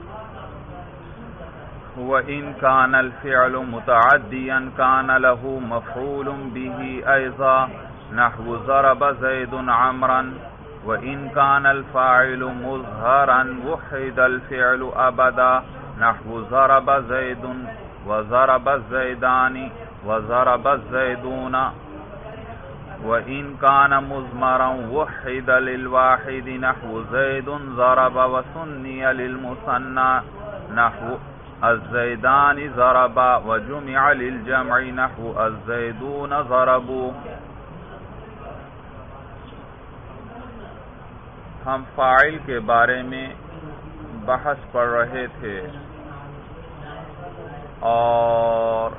وَإِنْ كَانَ الْفِعْلُ مُتَعَدِّيًا كَانَ لَهُ مَفْعُولٌ بِهِ أَيْضًا نحو ضرب زيد عمرا. وإن كان الفاعل مظهرا وحد الفعل أبدا نحو ضرب زيد وضرب الزيدان وضرب الزيدون. وإن كان مضمرا وحد للواحد نحو زيد ضرب وثني للمثنى نحو الزيدان ضربا وجمع للجمع نحو الزيدون ضربوا. ہم فاعل کے بارے میں بحث پڑھ رہے تھے اور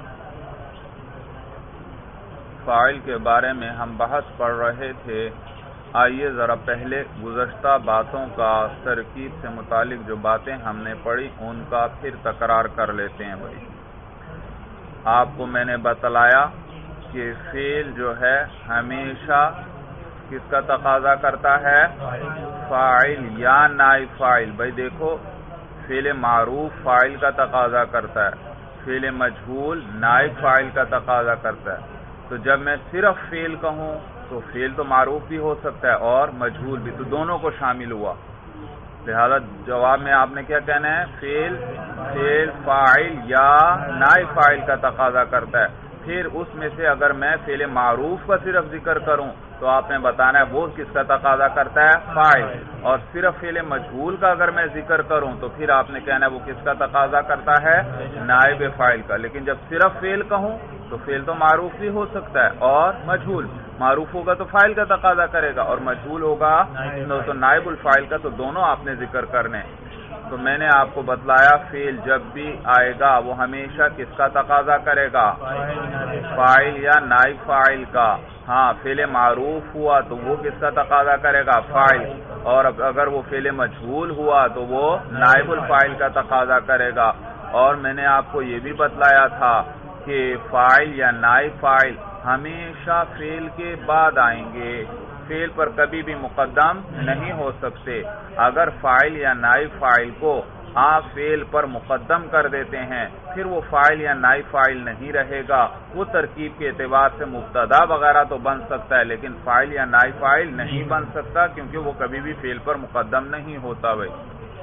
فاعل کے بارے میں ہم بحث پڑھ رہے تھے. آئیے ذرا پہلے گزشتہ باتوں کا ترکیب سے متعلق جو باتیں ہم نے پڑھی ان کا پھر تکرار کر لیتے ہیں. بھائی آپ کو میں نے بتلایا کہ فعل جو ہے ہمیشہ کس کا تقاضا کرتا ہے؟ فاعل یا نائب فاعل. بھائی دیکھو فعل معروف فاعل کا تقاضا کرتا ہے، فعل مجہول نائب فاعل کا تقاضا کرتا ہے. تو جب میں صرف فعل کہوں تو فعل تو معروف بھی ہو سکتا ہے اور مجہول بھی، تو دونوں کو شامل ہوا. لہذا جواب میں آپ نے کیا کہنا ہے؟ فعل فاعل یا نائب فاعل کا تقاضا کرتا ہے. پھر اس میں سے اگر میں فعل معروف کا صرف ذکر کروں تو آپ نے بتانا ہے وہ کس کا تقاضا کرتا ہے؟ فاعل. اور صرف فعل مجہول کا اگر میں ذکر کروں تو پھر آپ نے کہنا ہے وہ کس کا تقاضا کرتا ہے؟ نائب فاعل کا. لیکن جب صرف فعل کہوں تو فعل تو معروف بھی ہو سکتا ہے اور مجہول. معروف ہوگا تو فاعل کا تقاضا کرے گا اور مجہول ہوگا تو نائب الفاعل کا. تو دونوں آپ نے ذکر کرنے. تو میں نے آپ کو بتلایا فعل جب بھی آئے گا وہ ہمیشہ کس کا تقاضا کرے گا؟ فاعل یا نائب فاعل کا. ہاں فعل معروف ہوا تو وہ کس کا تقاضا کرے گا؟ فاعل. اور اگر وہ فعل مجہول ہوا تو وہ نائب الفاعل کا تقاضا کرے گا. اور میں نے آپ کو یہ بھی بتلایا تھا کہ فاعل یا نائب فاعل ہمیشہ فعل کے بعد آئیں گے، فعل پر کبھی بھی مقدم نہیں ہو سکتے. اگر فاعل یا نائب فاعل کو آپ فعل پر مقدم کر دیتے ہیں پھر وہ فاعل یا نائب فاعل نہیں رہے گا. وہ ترکیب کے اعتبار سے مبتدا وغیرہ تو بن سکتا ہے لیکن فاعل یا نائب فاعل نہیں بن سکتا کیونکہ وہ کبھی بھی فعل پر مقدم نہیں ہوتا. بھائی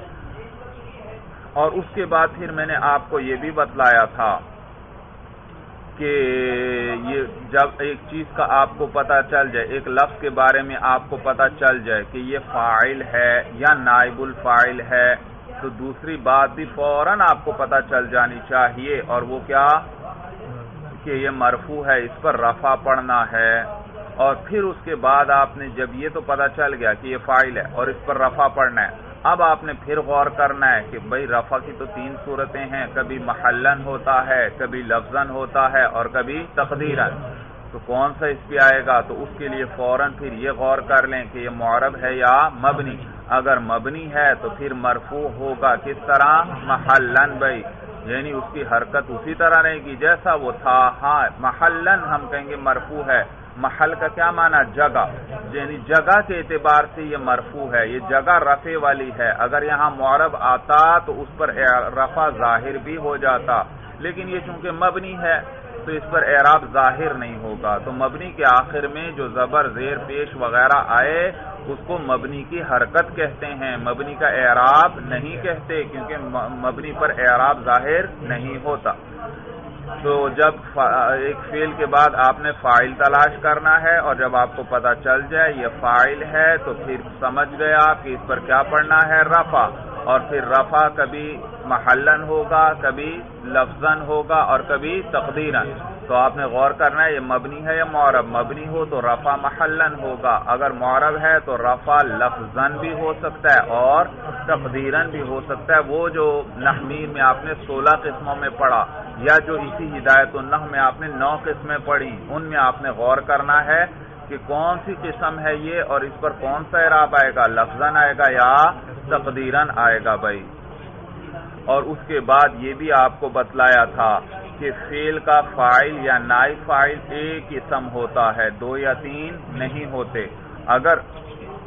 اور اس کے بعد پھر میں نے آپ کو یہ بھی بتلایا تھا کہ یہ جب ایک چیز کا آپ کو پتہ چل جائے، ایک لفظ کے بارے میں آپ کو پتہ چل جائے کہ یہ فاعل ہے یا نائب الفاعل ہے تو دوسری بات بھی فوراً آپ کو پتہ چل جانی چاہیے. اور وہ کیا کہ یہ مرفوع ہے، اس پر رفع پڑھنا ہے. اور پھر اس کے بعد آپ نے جب یہ تو پتہ چل گیا کہ یہ فاعل ہے اور اس پر رفع پڑھنا ہے، اب آپ نے پھر غور کرنا ہے کہ بھئی رفع کی تو 3 صورتیں ہیں، کبھی محلن ہوتا ہے، کبھی لفظن ہوتا ہے اور کبھی تقدیرن. تو کون سا اس پہ آئے گا؟ تو اس کے لیے فوراً پھر یہ غور کر لیں کہ یہ معرب ہے یا مبنی. اگر مبنی ہے تو پھر مرفوع ہوگا کس طرح؟ محلن. بھائی یعنی اس کی حرکت اسی طرح رہے گی جیسا وہ تھا. ہاں محلن ہم کہیں گے مرفوع ہے. محل کا کیا معنی؟ جگہ. یعنی جگہ کے اعتبار سے یہ مرفوع ہے، یہ جگہ رفع والی ہے. اگر یہاں معرب آتا تو اس پر رفع ظاہر بھی ہو جاتا لیکن یہ چونکہ مبنی ہے تو اس پر اعراب ظاہر نہیں ہوگا. تو مبنی کے آخر میں جو زبر زیر پیش وغیرہ آئے اس کو مبنی کی حرکت کہتے ہیں، مبنی کا اعراب نہیں کہتے کیونکہ مبنی پر اعراب ظاہر نہیں ہوتا. تو جب ایک فعل کے بعد آپ نے فاعل تلاش کرنا ہے اور جب آپ کو پتہ چل جائے یہ فاعل ہے تو پھر سمجھ گئے آپ کہ اس پر کیا پڑھنا ہے؟ رفع. اور پھر رفع کبھی محلن ہوگا، کبھی لفظن ہوگا اور کبھی تقدیرن. تو آپ نے غور کرنا ہے یہ مبنی ہے یا معرب. مبنی ہو تو رفع محلن ہوگا، اگر معرب ہے تو رفع لفظن بھی ہو سکتا ہے اور تقدیرن بھی ہو سکتا ہے. وہ جو نحویر میں آپ نے 16 قسموں میں پڑھا یا جو اسی ہدایت النحو میں آپ نے 9 قسمیں پڑھی ان میں آپ نے غور کرنا ہے کہ کون سی قسم ہے یہ اور اس پر کون سا اعراب آئے گا؟ لفظن آئے گا یا تقدیرن آئے گا. بھائی اور اس کے بعد یہ بھی آپ کو بتلایا تھا کہ فعل کا فاعل یا نائب فاعل ایک اسم ہوتا ہے، 2 یا 3 نہیں ہوتے. اگر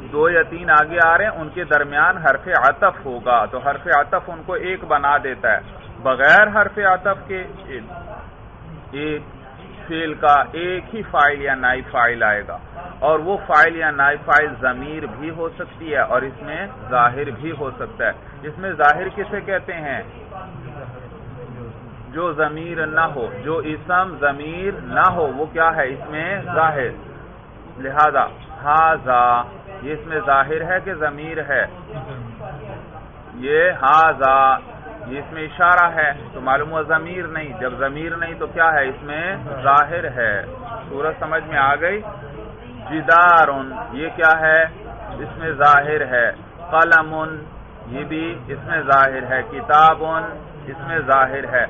دو یا تین آگے آ رہے ہیں ان کے درمیان حرف عطف ہوگا تو حرف عطف ان کو ایک بنا دیتا ہے. بغیر حرف عطف کے ایک فعل کا ایک ہی فاعل یا نائب فاعل آئے گا اور وہ فاعل یا نائب فاعل ضمیر بھی ہو سکتی ہے اور اس میں ظاہر بھی ہو سکتا ہے. اس میں ظاہر کسے کہتے ہیں؟ جو ضمیر نہ ہو، جو اسم ضمیر نہ ہو وہ کیا ہے اس میں ظاہر. لہذا ہاذا یہ اس میں ظاہر ہے کہ ضمیر ہے؟ یہ ہاذا یہ اس میں اشارہ ہے تو معلوم ہوا ضمیر نہیں. جب ضمیر نہیں تو کیا ہے اس میں ظاہر ہے. صورت سمجھ میں آ گئی؟ جدارن یہ کیا ہے اس میں ظاہر ہے. قلمن یہ بھی اس میں ظاہر ہے. کتابن اس میں ظاہر ہے.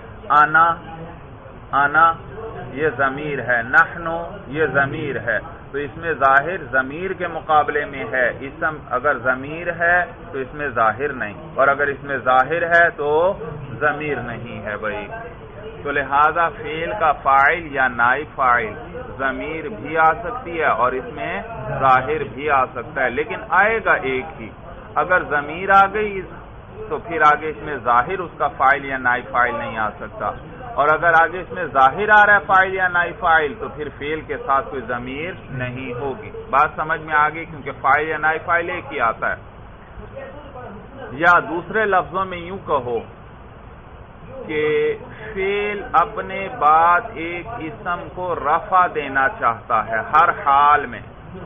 انا یہ ضمیر ہے. نحنو یہ ضمیر ہے. تو اس میں ظاہر ضمیر کے مقابلے میں ہے. اسم اگر ضمیر ہے تو اس میں ظاہر نہیں اور اگر اس میں ظاہر ہے تو ضمیر نہیں ہے بھائی. تو لہذا فعل کا فاعل یا نائب فاعل ضمیر بھی آ سکتی ہے اور اس میں ظاہر بھی آ سکتا ہے لیکن آئے گا ایک ہی. اگر ضمیر آ گئی تو پھر آگے اس میں ظاہر اس کا فاعل یا نائب فاعل نہیں آ سکتا اور اگر آگے اس میں ظاہر آ رہا ہے فاعل یا نائب فاعل تو پھر فعل کے ساتھ کوئی ضمیر نہیں ہوگی. بات سمجھ میں آ گئی؟ کیونکہ فاعل یا نائب فاعل ایک ہی آتا ہے. یا دوسرے لفظوں میں یوں کہو کہ فعل اپنے بعد ایک اسم کو رفع دینا چاہتا ہے ہر حال میں.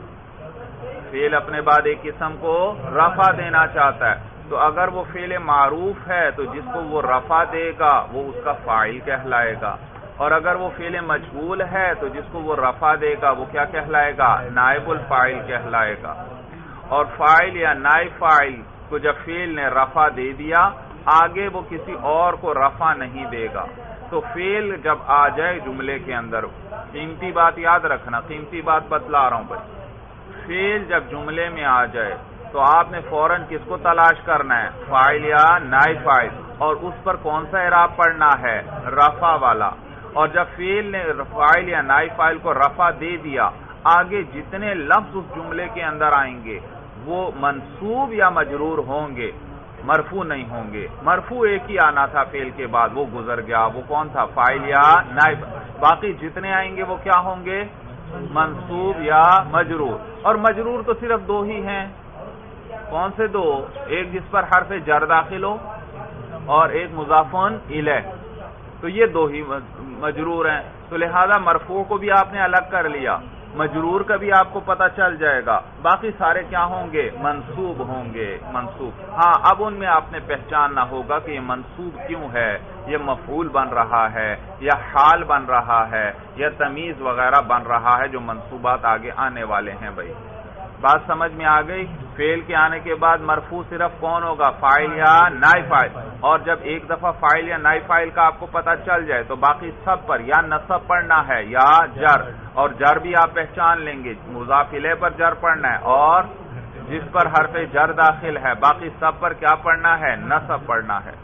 فعل اپنے بعد ایک اسم کو رفع دینا چاہتا ہے تو اگر وہ فعل معروف ہے تو جس کو وہ رفع دے گا وہ اس کا فاعل کہلائے گا اور اگر وہ فعل مجهول ہے تو جس کو وہ رفع دے گا وہ کیا کہلائے گا؟ نائب الفاعل کہلائے گا. اور فاعل یا نائب فاعل کو جب فعل نے رفع دے دیا آگے وہ کسی اور کو رفع نہیں دے گا. تو فعل جب آ جائے جملے کے اندر، قیمتی بات یاد رکھنا، قیمتی بات بتلا رہا ہوں بھائی. فعل جب جملے میں آ جائے تو آپ نے فوراً کس کو تلاش کرنا ہے؟ فاعل یا نائب فاعل. اور اس پر کون سا اعراب پڑھنا ہے؟ رفع والا. اور جب فعل نے فاعل یا نائب فاعل کو رفع دے دیا آگے جتنے لفظ اس جملے کے اندر آئیں گے وہ منصوب یا مجرور ہوں گے، مرفوع نہیں ہوں گے. مرفوع ایک ہی آنا تھا فعل کے بعد، وہ گزر گیا. وہ کون تھا؟ فاعل یا نائب. باقی جتنے آئیں گے وہ کیا ہوں گے؟ منصوب یا مجرور. اور مجرور تو صرف دو ہی ہیں. کون سے دو؟ ایک جس پر حرف جر داخل ہو اور ایک مضاف الیہ. تو یہ دو ہی مجرور ہیں. تو لہذا مرفوع کو بھی آپ نے الگ کر لیا، مجرور کا بھی آپ کو پتہ چل جائے گا. باقی سارے کیا ہوں گے؟ منصوب ہوں گے. منصوب. ہاں اب ان میں آپ نے پہچاننا ہوگا کہ یہ منصوب کیوں ہے، یہ مفعول بن رہا ہے یا حال بن رہا ہے یا تمیز وغیرہ بن رہا ہے جو منصوبات آگے آنے والے ہیں بھائی. بات سمجھ میں آ گئی؟ فعل کے آنے کے بعد مرفوع صرف کون ہوگا؟ فاعل یا نائب فاعل. اور جب ایک دفعہ فاعل یا نائب فاعل کا آپ کو پتہ چل جائے تو باقی سب پر یا نصب پڑھنا ہے یا جر. اور جر بھی آپ پہچان لیں گے، مضاف الیہ پر جر پڑھنا ہے اور جس پر حرف جر داخل ہے باقی سب پر کیا پڑھنا ہے؟ نصب پڑھنا ہے.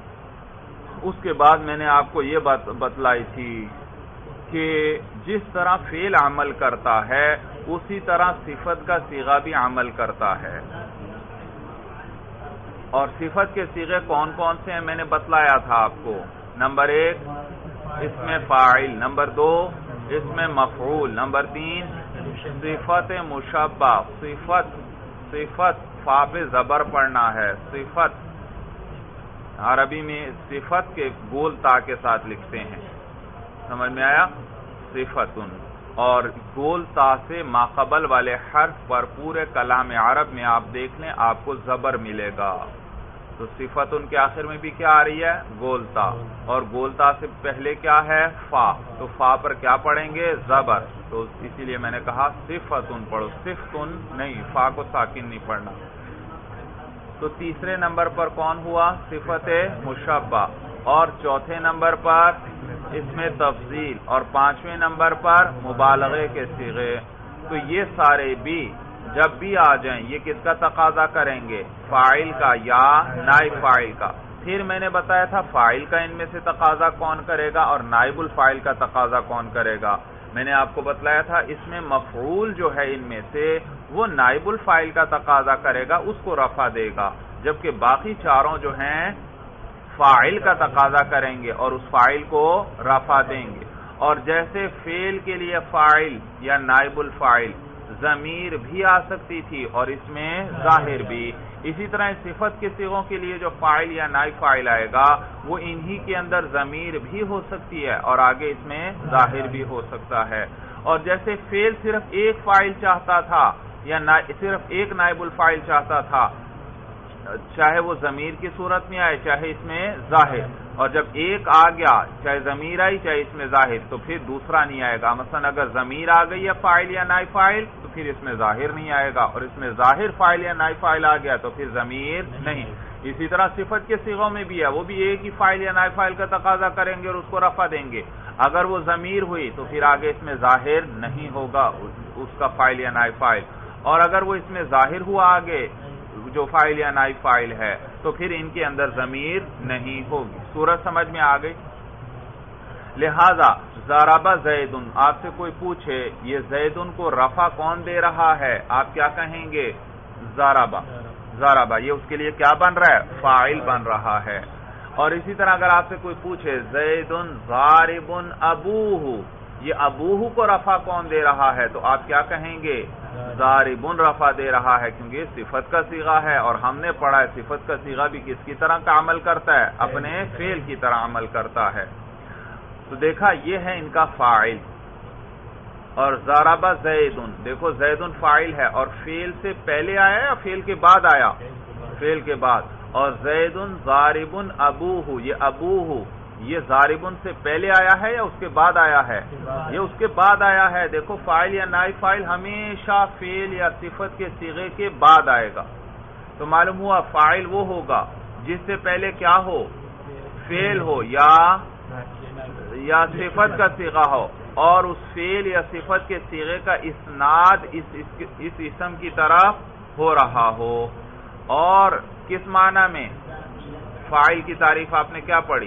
اس کے بعد میں نے آپ کو یہ بات بتلائی تھی کہ جس طرح فعل عمل کرتا ہے اسی طرح صفت کا صیغہ بھی عمل کرتا ہے. اور صفت کے صیغے کون کون سے ہیں میں نے بتلایا تھا آپ کو. نمبر 1 اسم فاعل، نمبر 2 اسم مفعول، نمبر 3 صفت مشبہ. صفت فا پہ زبر پڑھنا ہے. صفت عربی میں صفت کے گول تا کے ساتھ لکھتے ہیں، سمجھ میں آیا؟ صفتن. اور گول تا سے ماقبل والے حرف پر پورے کلام عرب میں آپ دیکھ لیں آپ کو زبر ملے گا. تو صفتن کے آخر میں بھی کیا آ رہی ہے؟ گول تا. اور گول تا سے پہلے کیا ہے؟ فا. تو فا پر کیا پڑھیں گے؟ زبر. تو اسی لیے میں نے کہا صفتن پڑھو، صفتن نہیں، فا کو ساکن نہیں پڑھنا. تو تیسرے نمبر پر کون ہوا؟ صفت مشبہ. اور چوتھے نمبر پر اسم تفضیل اور پانچویں نمبر پر مبالغے کے صیغے. تو یہ سارے بھی جب بھی آ جائیں یہ کس کا تقاضا کریں گے؟ فاعل کا یا نائب فاعل کا. پھر میں نے بتایا تھا فاعل کا ان میں سے تقاضا کون کرے گا اور نائب الفاعل کا تقاضا کون کرے گا. میں نے آپ کو بتلایا تھا اس میں مفعول جو ہے ان میں سے وہ نائب الفاعل کا تقاضا کرے گا، اس کو رفع دے گا، جبکہ باقی چاروں جو ہیں فاعل کا تقاضا کریں گے اور اس فاعل کو رفع دیں گے۔ اور جیسے فعل کے لیے فاعل یا نائب الفاعل ضمیر بھی آ سکتی تھی اور اس میں ظاہر بھی، اسی طرح صفت کے صیغوں کے لیے جو فاعل یا نائب فاعل آئے گا وہ انہی کے اندر ضمیر بھی ہو سکتی ہے اور آگے اس میں ظاہر بھی ہو سکتا ہے۔ اور جیسے فعل صرف ایک فاعل چاہتا تھا یا صرف ایک نائب الفاعل چاہتا تھا، چاہے وہ ضمیر کی صورت میں آئے چاہے اس میں ظاہر، اور جب ایک آ گیا چاہے ضمیر آئی چاہے اس میں ظاہر تو پھر دوسرا نہیں آئے گا۔ مثلا اگر ضمیر آ گئی ہے فاعل یا نائب فاعل تو پھر اس میں ظاہر نہیں آئے گا، اور اس میں ظاہر فاعل یا نائب فاعل آ گیا تو پھر ضمیر نہیں۔ اسی طرح صفت کے صیغوں میں بھی ہے، وہ بھی ایک ہی فاعل یا نائب فاعل کا تقاضا کریں گے اور اس کو رفع دیں گے۔ اگر وہ ضمیر ہوئی تو پھر آگے اس میں ظاہر نہیں ہوگا اس کا فاعل یا نائب فاعل، اور اگر وہ اس میں ظاہر ہوا آگے جو فاعل یا نائب فاعل ہے تو پھر ان کے اندر ضمیر نہیں ہوگی۔ صورت سمجھ میں آ گئی؟ لہذا ضرب زید، آپ سے کوئی پوچھے یہ زید کو رفع کون دے رہا ہے، آپ کیا کہیں گے؟ ضرب۔ ضرب یہ اس کے لیے کیا بن رہا ہے؟ فاعل بن رہا ہے۔ اور اسی طرح اگر آپ سے کوئی پوچھے زید ضارب ابوہ، یہ ابوہ کو رفع کون دے رہا ہے، تو آپ کیا کہیں گے؟ ضارب رفع دے رہا ہے، کیونکہ یہ صفت کا صیغہ ہے اور ہم نے پڑھا ہے صفت کا صیغہ بھی کس کی طرح کا عمل کرتا ہے؟ اپنے فعل کی طرح عمل کرتا ہے۔ تو دیکھا یہ ہے ان کا فاعل۔ اور ضرب زید، دیکھو زید فاعل ہے اور فعل سے پہلے آیا یا فعل کے بعد آیا؟ فعل کے بعد۔ اور زید ضارب ابوہ، یہ ابوہ یہ ضاربن سے پہلے آیا ہے یا اس کے بعد آیا ہے؟ یہ اس کے بعد آیا ہے۔ دیکھو فاعل یا نائب فاعل ہمیشہ فعل یا صفت کے صیغے کے بعد آئے گا، تو معلوم ہوا فاعل وہ ہوگا جس سے پہلے کیا ہو؟ فعل ہو یا صفت کا صیغہ ہو، اور اس فعل یا صفت کے صیغے کا اسناد اس اسم کی طرف ہو رہا ہو۔ اور کس معنی میں؟ فاعل کی تعریف آپ نے کیا پڑھی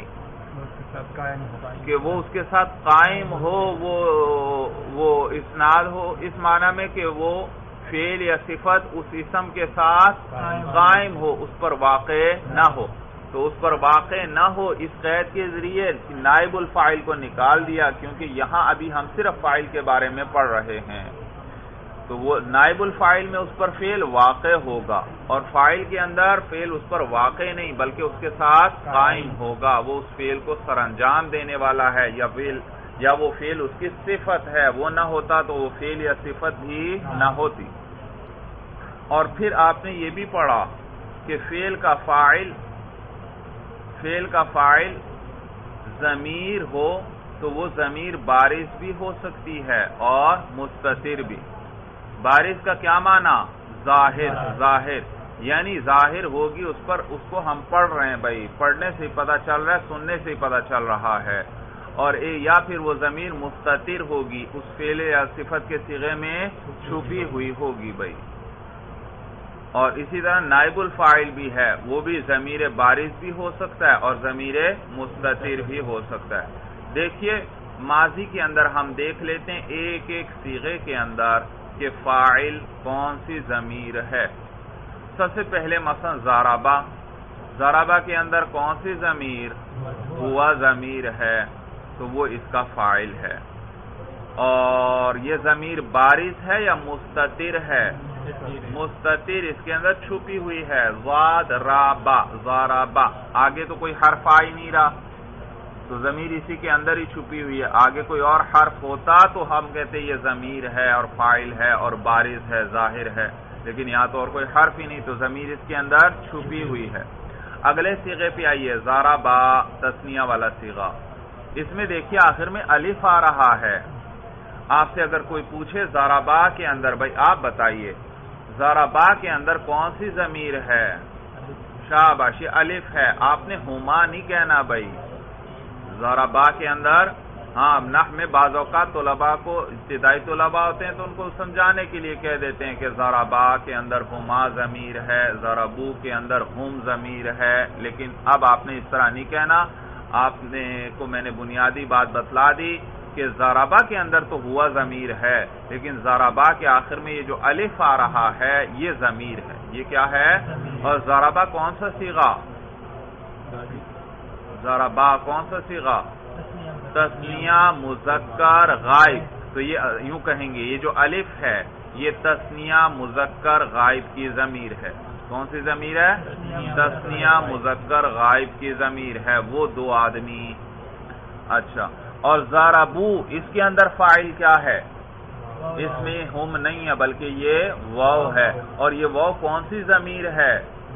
کہ وہ اس کے ساتھ قائم ہو، وہ اسناد ہو، اس معنی میں کہ وہ فعل یا صفت اس اسم کے ساتھ قائم ہو، اس پر واقع نہ ہو۔ تو اس پر واقع نہ ہو اس قید کے ذریعے نائب الفاعل کو نکال دیا، کیونکہ یہاں ابھی ہم صرف فاعل کے بارے میں پڑھ رہے ہیں۔ تو وہ نائب الفاعل میں اس پر فعل واقع ہوگا، اور فاعل کے اندر فعل اس پر واقع نہیں بلکہ اس کے ساتھ قائم ہوگا، وہ اس فعل کو سر انجام دینے والا ہے، یا وہ فعل اس کی صفت ہے، وہ نہ ہوتا تو وہ فعل یا صفت بھی نہ ہوتی۔ اور پھر آپ نے یہ بھی پڑھا کہ فعل کا فاعل ضمیر ہو تو وہ ضمیر بارز بھی ہو سکتی ہے اور مستتر بھی۔ بارز کا کیا معنی؟ ظاہر، یعنی ظاہر ہوگی اس پر، اس کو ہم پڑھ رہے ہیں بھائی، پڑھنے سے ہی پتہ چل رہا ہے، سننے سے ہی پتہ چل رہا ہے۔ اور یا پھر وہ ضمیر مستتر ہوگی، اس فعل یا صفت کے صیغے میں چھپی ہوئی ہوگی بھائی۔ اور اسی طرح نائب الفاعل بھی ہے، وہ بھی ضمیر بارز بھی ہو سکتا ہے اور ضمیر مستتر بھی ہو سکتا ہے۔ دیکھیے ماضی کے اندر ہم دیکھ لیتے ہیں ایک ایک صیغے کے اندر کہ فاعل کون سی ضمیر ہے۔ سب سے پہلے مثلا ضربہ کے اندر کون سی ضمیر؟ ہوا ضمیر ہے، تو وہ اس کا فاعل ہے۔ اور یہ ضمیر بارز ہے یا مستتر ہے؟ مستتر، اس کے اندر چھپی ہوئی ہے۔ ضربہ، آگے تو کوئی حرف آ ہی نہیں رہا، تو ضمیر اسی کے اندر ہی چھپی ہوئی ہے۔ آگے کوئی اور حرف ہوتا تو ہم کہتے یہ ضمیر ہے اور فاعل ہے اور بارز ہے، ظاہر ہے، لیکن یہاں تو اور کوئی حرف ہی نہیں، تو ضمیر اس کے اندر چھپی ہوئی ہے۔ اگلے صیغے پہ آئیے، ضربا، تثنیہ والا صیغہ، اس میں دیکھیے آخر میں الف آ رہا ہے۔ آپ سے اگر کوئی پوچھے ضربا کے اندر، بھائی آپ بتائیے ضربا کے اندر کون سی ضمیر ہے؟ شاباش، یہ الف ہے۔ آپ نے ہما نہیں کہنا بھائی، ضربا کے اندر ہاں نحو میں بعض اوقات طلباء کو، ابتدائی طلباء ہوتے ہیں تو ان کو سمجھانے کے لیے کہہ دیتے ہیں کہ ضربا کے اندر ہما ضمیر ہے، ضربو کے اندر ہم ضمیر ہے، لیکن اب آپ نے اس طرح نہیں کہنا۔ آپ نے کو میں نے بنیادی بات بتلا دی کہ ضربہ کے اندر تو ہوا ضمیر ہے، لیکن ضربہ کے آخر میں یہ جو الف آ رہا ہے یہ ضمیر ہے، یہ کیا ہے؟ اور ضربہ کون سا صیغہ؟ ضربہ کون سا صیغہ؟ تثنیہ مذکر غائب. تو یہ یوں کہیں گے یہ جو الف ہے یہ تثنیہ مذکر غائب کی ضمیر ہے. کون سی ضمیر ہے؟ تثنیہ مذکر غائب کی ضمیر ہے، وہ دو آدمی. اچھا، اور ضربو اس کے اندر فاعل کیا ہے؟ اس میں ہم نہیں ہے بلکہ یہ واو ہے، اور یہ واو کون سی ضمیر ہے؟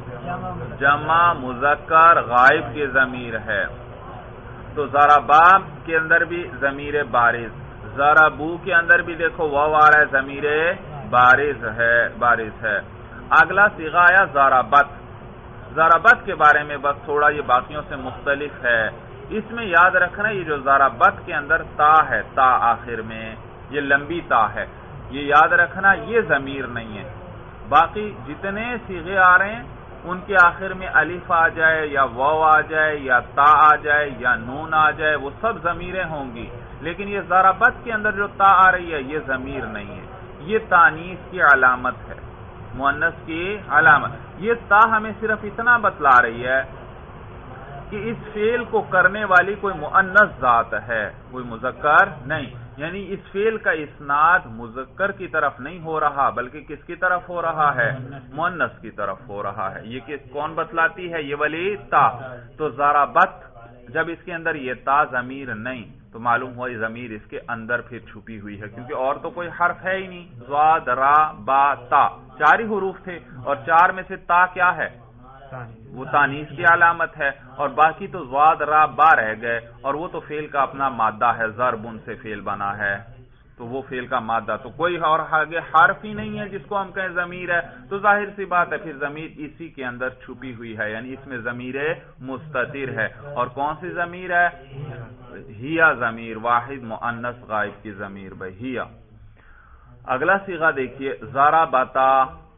جمع مذکر غائب کی ضمیر ہے. تو ضربا کے اندر بھی ضمیر بارز، ضربو کے اندر بھی دیکھو واو آ رہا ہے، ضمیر بارز ہے. اگلا صیغہ آیا ضربت. ضربت کے بارے میں بس تھوڑا یہ باقیوں سے مختلف ہے. اس میں یاد رکھنا یہ جو ضربت کے اندر تا ہے، تا آخر میں یہ لمبی تا ہے، یہ یاد رکھنا یہ ضمیر نہیں ہے. باقی جتنے صیغے آ رہے ہیں ان کے آخر میں الف آ جائے یا واو آ جائے یا تا آ جائے یا نون آ جائے وہ سب ضمیریں ہوں گی، لیکن یہ ضربت کے اندر جو تا آ رہی ہے یہ ضمیر نہیں ہے، یہ تانیث کی علامت ہے، مؤنث کی علامت. یہ تا ہمیں صرف اتنا بتلا رہی ہے کہ اس فعل کو کرنے والی کوئی مؤنث ذات ہے، کوئی مذکر نہیں. یعنی اس فعل کا اسناد مذکر کی طرف نہیں ہو رہا بلکہ کس کی طرف ہو رہا ہے؟ مؤنث کی طرف ہو رہا ہے. یہ کون بتلاتی ہے؟ یہ والی تا. تو ضربت جب اس کے اندر یہ تا ضمیر نہیں تو معلوم ہوا یہ ضمیر اس کے اندر پھر چھپی ہوئی ہے، کیونکہ اور تو کوئی حرف ہے ہی نہیں. ضاد را با تا 4 ہی حروف تھے، اور 4 میں سے تا کیا ہے؟ وہ تانیث کی علامت ہے، اور باقی تو ضاد را با رہ گئے، اور وہ تو فعل کا اپنا مادہ ہے، ضربن سے فعل بنا ہے تو وہ فعل کا مادہ، تو کوئی اور آگے حرف ہی نہیں ہے جس کو ہم کہیں ضمیر ہے. تو ظاہر سی بات ہے پھر ضمیر اسی کے اندر چھپی ہوئی ہے، یعنی اس میں ضمیر مستتر ہے. اور کون سی ضمیر ہے؟ ہیا ضمیر، واحد مؤنث غائب کی ضمیر بھائی ہیا. اگلا صیغہ دیکھیے ضربتا.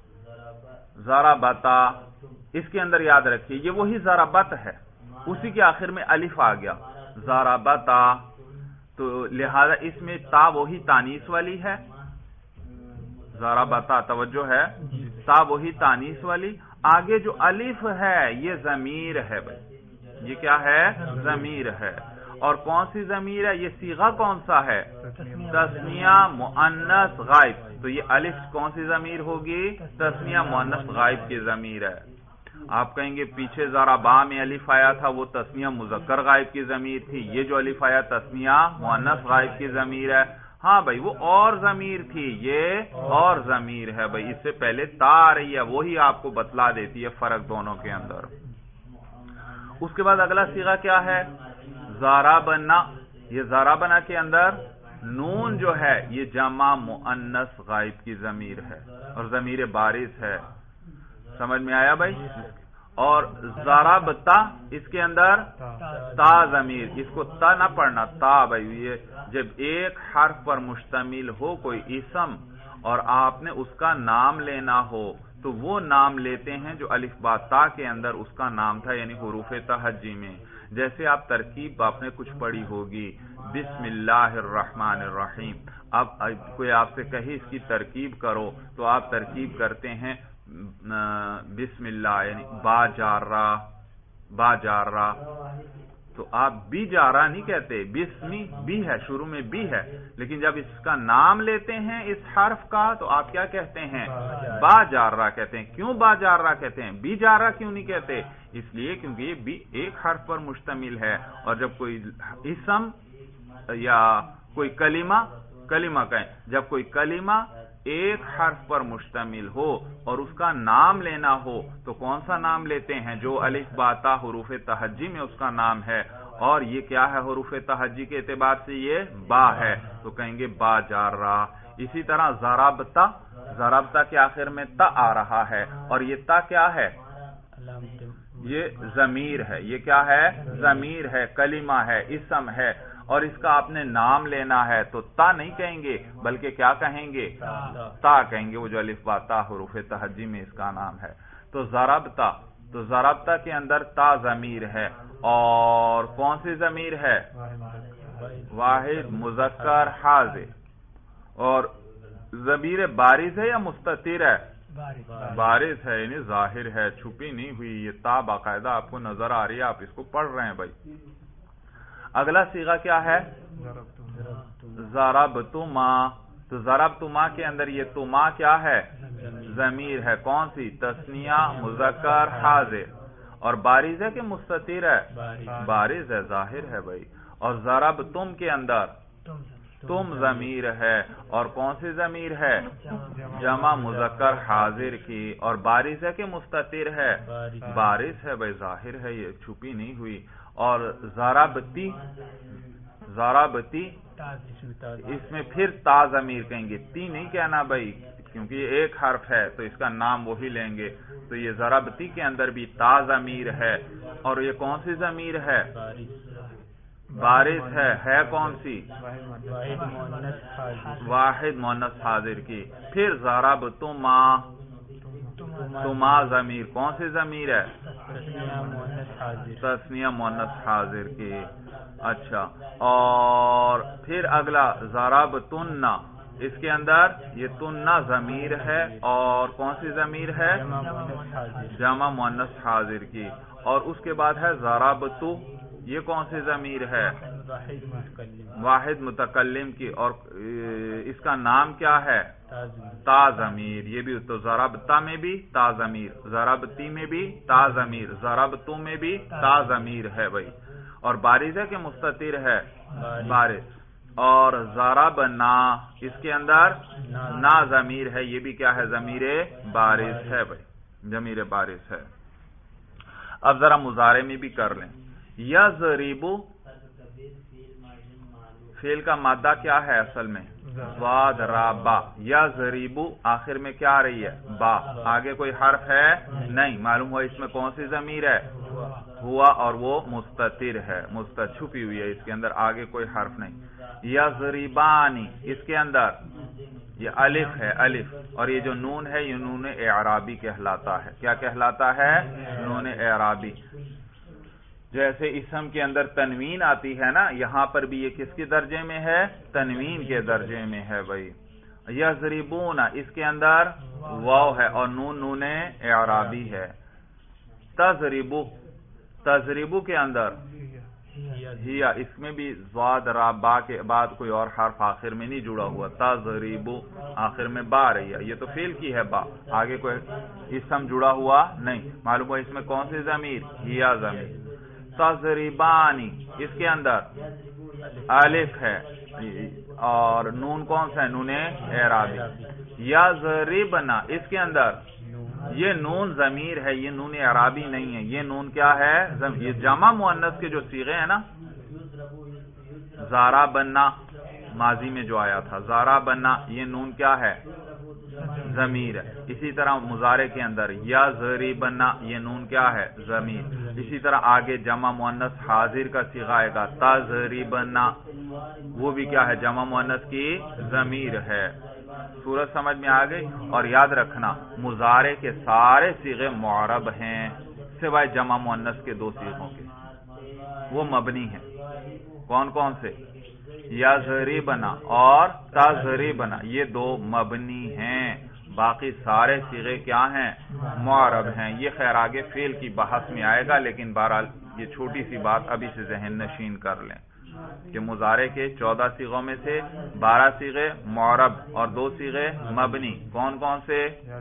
ضربتا اس کے اندر یاد رکھیے یہ وہی ضربت ہے، اسی کے آخر میں الف آ گیا ضربتا، تو لہذا اس میں تا وہی تانیث والی ہے. ضربتا توجہ ہے، تا وہی تانیث والی، آگے جو الف ہے یہ ضمیر ہے بھائی، یہ کیا ہے؟ ضمیر ہے. اور کون سی ضمیر ہے؟ یہ صیغہ کون سا ہے؟ تثنیہ مؤنث غائب. تو یہ الف کون سی ضمیر ہوگی؟ تثنیہ مؤنث غائب کی ضمیر ہے. آپ کہیں گے پیچھے ضربا میں الف آیا تھا وہ تثنیہ مذکر غائب کی ضمیر تھی، یہ جو الف آیا تثنیہ مؤنث غائب کی ضمیر ہے. ہاں بھائی وہ اور ضمیر تھی، یہ اور ضمیر ہے بھائی، اس سے پہلے تا آ رہی ہے، وہی آپ کو بتلا دیتی ہے فرق دونوں کے اندر. اس کے بعد اگلا صیغہ کیا ہے؟ ضربنا. یہ ضربنا کے اندر نون جو ہے یہ جمع مؤنث غائب کی ضمیر ہے اور ضمیر بارز ہے. سمجھ میں آیا بھائی؟ اور ضربتا اس کے اندر تا ضمیر، اس کو تا نہ پڑھنا، تا بھائی. یہ جب ایک حرف پر مشتمل ہو کوئی اسم اور آپ نے اس کا نام لینا ہو تو وہ نام لیتے ہیں جو الف با تا کے اندر اس کا نام تھا، یعنی حروف تہجی میں. جیسے آپ ترکیب آپ نے کچھ پڑھی ہوگی بسم اللہ الرحمن الرحیم، اب کوئی آپ سے کہے اس کی ترکیب کرو تو آپ ترکیب کرتے ہیں بسم اللہ، یعنی با جارہ، تو آپ بی جارہ نہیں کہتے، بسمی بی ہے، شروع میں بی ہے، لیکن جب اس کا نام لیتے ہیں اس حرف کا تو آپ کیا کہتے ہیں؟ با جارہ کہتے ہیں. کیوں با جارہ کہتے ہیں؟ بی جارہ کیوں نہیں کہتے؟ اس لیے کیونکہ یہ بی ایک حرف پر مشتمل ہے، اور جب کوئی اسم یا کوئی کلمہ کہیں، جب کوئی کلمہ ایک حرف پر مشتمل ہو اور اس کا نام لینا ہو تو کون سا نام لیتے ہیں؟ جو الف با تا حروف تہجی میں اس کا نام ہے، اور یہ کیا ہے؟ حروف تہجی کے اعتبار سے یہ با ہے، تو کہیں گے با جارہ. اسی طرح ضربتا کے آخر میں تا آ رہا ہے، اور یہ تا کیا ہے؟ یہ ضمیر ہے. یہ کیا ہے؟ ضمیر ہے، کلمہ ہے، اسم ہے، اور اس کا آپ نے نام لینا ہے تو تا نہیں کہیں گے بلکہ کیا کہیں گے؟ تا کہیں گے، وہ جو الف با تا حروف تہجی میں اس کا نام ہے. تو ضربتا کے اندر تا ضمیر ہے، اور کون سی ضمیر ہے؟ واحد مذکر حاضر. اور ضمیر بارز ہے یا مستتر ہے؟ بارز ہے، یعنی ظاہر ہے، چھپی نہیں ہوئی. یہ تا باقاعدہ آپ کو نظر آ رہی ہے، آپ اس کو پڑھ رہے ہیں بھائی. اگلا صیغہ کیا ہے؟ ضربتما. تو ضربتما کے اندر یہ تما کیا ہے؟ ضمیر ہے. کون سی؟ تثنیہ مذکر حاضر. اور بارز ہے کہ مستتر ہے؟ بارز ہے، ظاہر ہے بھائی. اور ضربتم کے اندر تم ضمیر ہے. اور کون سی ضمیر ہے؟ جمع مذکر حاضر کی. اور بارز ہے کہ مستتر ہے؟ بارز ہے بھائی، ظاہر ہے، یہ چھپی نہیں ہوئی. اور ضربتی، ضربتی اس میں پھر تا ضمیر کہیں گے، تی نہیں کہنا بھائی، کیونکہ یہ ایک حرف ہے تو اس کا نام وہی لیں گے. تو یہ ضربتی کے اندر بھی تا ضمیر ہے. اور یہ کون سی ضمیر ہے؟ بارز ہے کون سی؟ واحد مؤنث حاضر کی. پھر ضربتما، تما ضمیر کون سی ضمیر ہے؟ تثنیہ مؤنث حاضر کی. اچھا، اور پھر اگلا ضربتن. اس کے اندر یہ تنہ ضمیر ہے. اور کون سی ضمیر ہے؟ جمع مؤنث حاضر کی. اور اس کے بعد ہے ضربتو. یہ کون سی ضمیر ہے؟ واحد متکلم کی. اور اس کا نام کیا ہے؟ تا ضمیر. یہ بھی تو ضربتا میں بھی تا ضمیر، ضربتی میں بھی تا ضمیر، ضربتو میں بھی تا ضمیر ہے بھائی. اور بارز ہے کہ مستتر ہے؟ بارز. اور ضربنا، اس کے اندر نا ضمیر ہے. یہ بھی کیا ہے؟ ضمیر بارز ہے بھائی، ضمیر بارز ہے. اب ذرا مضارع میں بھی کر لیں. یضرب، فعل کا مادہ کیا ہے اصل میں؟ ضاد را با. یضرب آخر میں کیا آ رہی ہے؟ با. آگے کوئی حرف ہے؟ نہیں. معلوم ہوا اس میں کون سی ضمیر ہے؟ ہوا. اور وہ مستتر ہے، چھپی ہوئی ہے، اس کے اندر آگے کوئی حرف نہیں. یضربانی، اس کے اندر یہ الف ہے، الف. اور یہ جو نون ہے یہ نون اعرابی کہلاتا ہے. کیا کہلاتا ہے؟ نون اعرابی. جیسے اسم کے اندر تنوین آتی ہے نا، یہاں پر بھی یہ کس کے درجے میں ہے؟ تنوین کے درجے میں ہے بھائی. یضربون، اس کے اندر واو ہے اور نون اعرابی ہے. تضربو، تضربو کے اندر ہیا، اس میں بھی ضاد را با کے بعد کوئی اور حرف آخر میں نہیں جڑا ہوا. تضربو آخر میں با رہی ہے. یہ تو فعل کی ہے با، آگے کوئی اسم جڑا ہوا نہیں. معلوم ہوا اس میں کون سی ضمیر؟ ہیا ضمیر. تضربانی، اس کے اندر الف ہے اور نون کون سا ہے؟ نون اعرابی. یضربنا، اس کے اندر یہ نون ضمیر ہے، یہ نون اعرابی نہیں ہے. یہ نون کیا ہے؟ یہ جمع مؤنث کے جو صیغے ہیں نا، زارا بننا ماضی میں جو آیا تھا، زارا بننا، یہ نون کیا ہے؟ ضمیر ہے. اسی طرح مضارع کے اندر یضربنا، یہ نون کیا ہے؟ ضمیر. اسی طرح آگے جمع مؤنث حاضر کا صیغہ آئے گا تضربنا، وہ بھی کیا ہے؟ جمع مؤنث کی ضمیر ہے. صورت سمجھ میں آ گئی. اور یاد رکھنا مضارع کے سارے صیغے معرب ہیں سوائے جمع مؤنث کے 2 صیغوں کے، وہ مبنی ہیں. کون کون سے؟ یضربنا اور تضربنا، یہ 2 مبنی ہیں. باقی سارے صیغے کیا ہیں؟ معرب ہیں. یہ خیر آگے فعل کی بحث میں آئے گا، لیکن بہرحال یہ چھوٹی سی بات ابھی سے ذہن نشین کر لیں کہ مضارع کے 14 صیغوں میں سے 12 صیغے معرب اور 2 صیغے مبنی. کون کون سے؟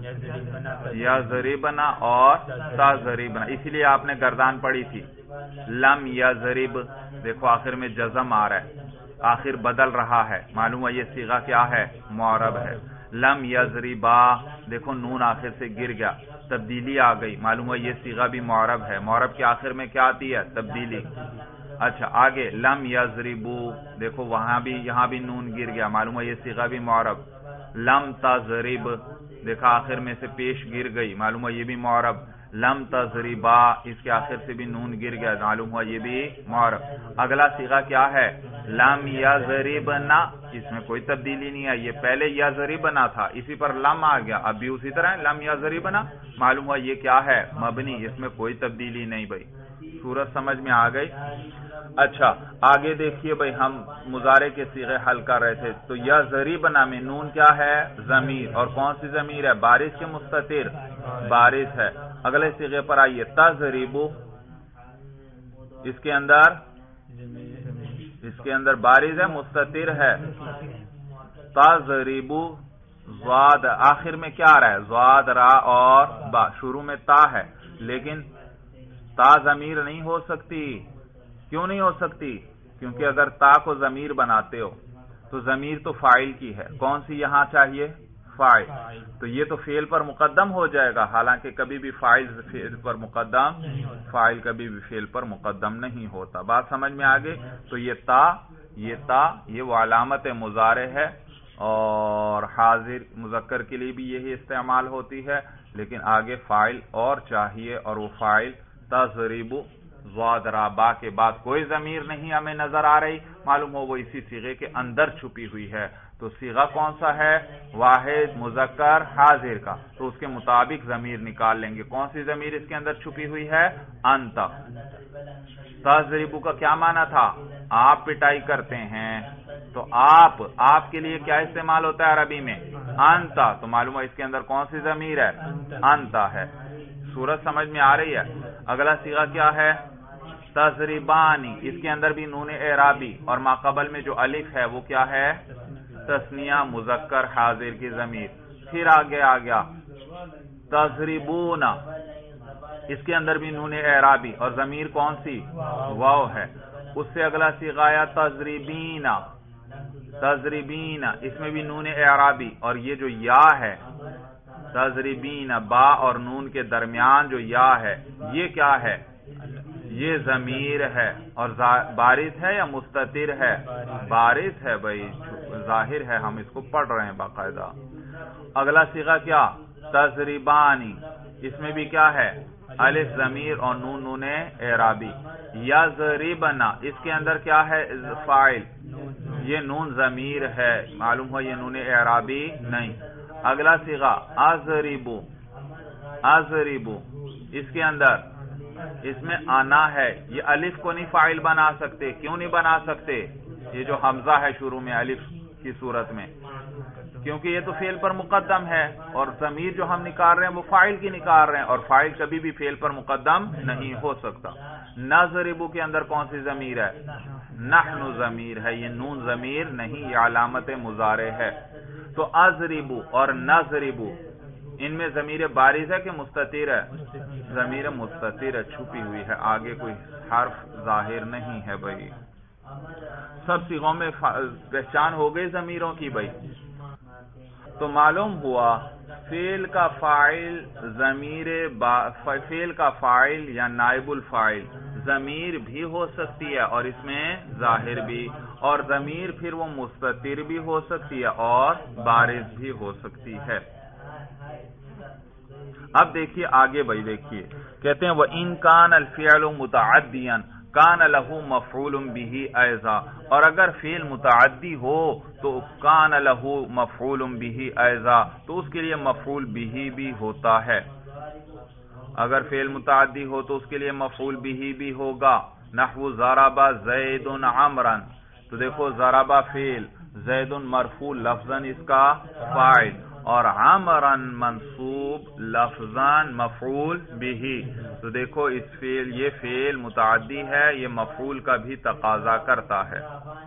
یضربنا اور تضربنا. اسی لیے آپ نے گردان پڑھی تھی لم یضرب. دیکھو آخر میں جزم آ رہا ہے، آخر بدل رہا ہے. معلوم ہے یہ صیغہ کیا ہے؟ معرب ہے. لم یضربا، دیکھو نون آخر سے گر گیا، تبدیلی آ گئی. معلوم ہے یہ صیغہ بھی معرب ہے. معرب کے آخر میں کیا آتی ہے؟ تبدیلی. اچھا آگے لم یضربو، دیکھو وہاں بھی یہاں بھی نون گر گیا. معلوم ہے یہ صیغہ بھی معرب. لم تضرب، دیکھا آخر میں سے پیش گر گئی. معلوم ہے یہ بھی معرب. لم تضربا، اس کے آخر سے بھی نون گر گیا، معلوم ہوا یہ بھی معرب۔ اگلا صیغہ کیا ہے؟ لم یضربنا، اس میں کوئی تبدیلی نہیں ہے، یہ پہلے یضربنا تھا، اسی پر لم آ گیا، اب بھی اسی طرح لم یضربنا، معلوم ہوا یہ کیا ہے؟ مبنی، اس میں کوئی تبدیلی نہیں بھائی۔ صورت سمجھ میں آ گئی؟ اچھا آگے دیکھیے بھائی، ہم مضارع کے صیغے حل کر رہے تھے، تو یضربنا میں نون کیا ہے؟ ضمیر، اور کون سی ضمیر ہے؟ بارش کے مستتر، بارش ہے۔ اگلے صیغے پر آئیے، تضربو، اس کے اندر بارش ہے، مستتر ہے، تضربو، ضاد آخر میں کیا آ رہا ہے؟ ضاد، را اور با، شروع میں تا ہے، لیکن تا ضمیر نہیں ہو سکتی۔ کیوں نہیں ہو سکتی؟ کیونکہ اگر تا کو ضمیر بناتے ہو تو ضمیر تو فاعل کی ہے، کون سی یہاں چاہیے؟ فاعل، تو یہ تو فعل پر مقدم ہو جائے گا، حالانکہ کبھی بھی فاعل فعل پر مقدم، فاعل کبھی بھی فعل پر مقدم نہیں ہوتا۔ بات سمجھ میں آگے؟ تو یہ تا یہ وہ علامت مضارع ہے، اور حاضر مذکر کے لیے بھی یہی استعمال ہوتی ہے، لیکن آگے فاعل اور چاہیے، اور وہ فاعل تضرب، ضاد را با کے بعد کوئی ضمیر نہیں ہمیں نظر آ رہی، معلوم ہو وہ اسی صیغے کے اندر چھپی ہوئی ہے۔ تو صیغہ کون سا ہے؟ واحد مذکر حاضر کا، تو اس کے مطابق ضمیر نکال لیں گے۔ کون سی ضمیر اس کے اندر چھپی ہوئی ہے؟ انت۔ تضربو کا کیا معنی تھا؟ آپ پٹائی کرتے ہیں، تو آپ کے لیے کیا استعمال ہوتا ہے عربی میں؟ انت، تو معلوم ہے اس کے اندر کون سی ضمیر ہے؟ انت ہے۔ صورت سمجھ میں آ رہی ہے؟ اگلا صیغہ کیا ہے؟ تضربانی، اس کے اندر بھی نون اعرابی، اور ماقبل میں جو الف ہے وہ کیا ہے؟ تثنیہ مذکر حاضر کی ضمیر۔ پھر آگے آ گیا تضربون، اس کے اندر بھی نون اعرابی، اور ضمیر کون سی؟ واو ہے۔ اس سے اگلا صیغہ آیا تضربین، اس میں بھی نون اعرابی، اور یہ جو یا ہے تضربین، با اور نون کے درمیان جو یا ہے یہ کیا ہے؟ یہ ضمیر ہے، اور بارز ہے یا مستتر ہے؟ بارز ہے بھائی، ظاہر ہے، ہم اس کو پڑھ رہے ہیں باقاعدہ۔ اگلا صیغہ کیا؟ تضربانی، اس میں بھی کیا ہے؟ الف ضمیر اور نون اعرابی۔ یضربنا، اس کے اندر کیا ہے؟ فاعل، یہ نون ضمیر ہے، معلوم ہو یہ نون اعرابی نہیں۔ اگلا صیغہ اضربو، اس کے اندر اس میں آنا ہے، یہ الف کو نہیں فاعل بنا سکتے، کیوں نہیں بنا سکتے؟ یہ جو حمزہ ہے شروع میں الف کی صورت میں، کیونکہ یہ تو فعل پر مقدم ہے، اور ضمیر جو ہم نکال رہے ہیں وہ فاعل کی نکال رہے ہیں، اور فاعل کبھی بھی فعل پر مقدم نہیں ہو سکتا۔ نضربو کے اندر کون سی ضمیر ہے؟ نحن ضمیر ہے، یہ نون ضمیر نہیں، یہ علامت مضارع ہے۔ تو اضربو اور نضربو، ان میں ضمیر بارز ہے کہ مستتر ہے؟ ضمیر مستتر ہے، چھپی ہوئی ہے، آگے کوئی حرف ظاہر نہیں ہے بھائی۔ سب صیغوں میں پہچان ہو گئی ضمیروں کی بھائی۔ تو معلوم ہوا فعل کا فاعل فعل کا فاعل یا نائب الفاعل ضمیر بھی ہو سکتی ہے، اور اس میں ظاہر بھی، اور ضمیر پھر وہ مستتر بھی ہو سکتی ہے اور بارز بھی ہو سکتی ہے۔ اب دیکھیے آگے بھائی، دیکھیے کہتے ہیں وَإِن كَانَ الْفِعْلُ مُتَعَدِّيًا كَانَ لَهُ مَفْعُولٌ بِهِ أَيْضًا، اور اگر فعل متعدی ہو تو كَانَ لَهُ مَفْعُولٌ بِهِ أَيْضًا، تو اس کے لیے مفعول به بھی ہوتا ہے۔ اگر فعل متعدی ہو تو اس کے لیے مفعول به بھی ہوگا۔ نحو ضرب زید عمرا، تو دیکھو ضرب فعل، زید مرفوع لفظاً اس کا فاعل، اور عمرا منصوب لفظاً مفعول به، تو دیکھو اس فعل، یہ فعل متعدی ہے، یہ مفعول کا بھی تقاضا کرتا ہے۔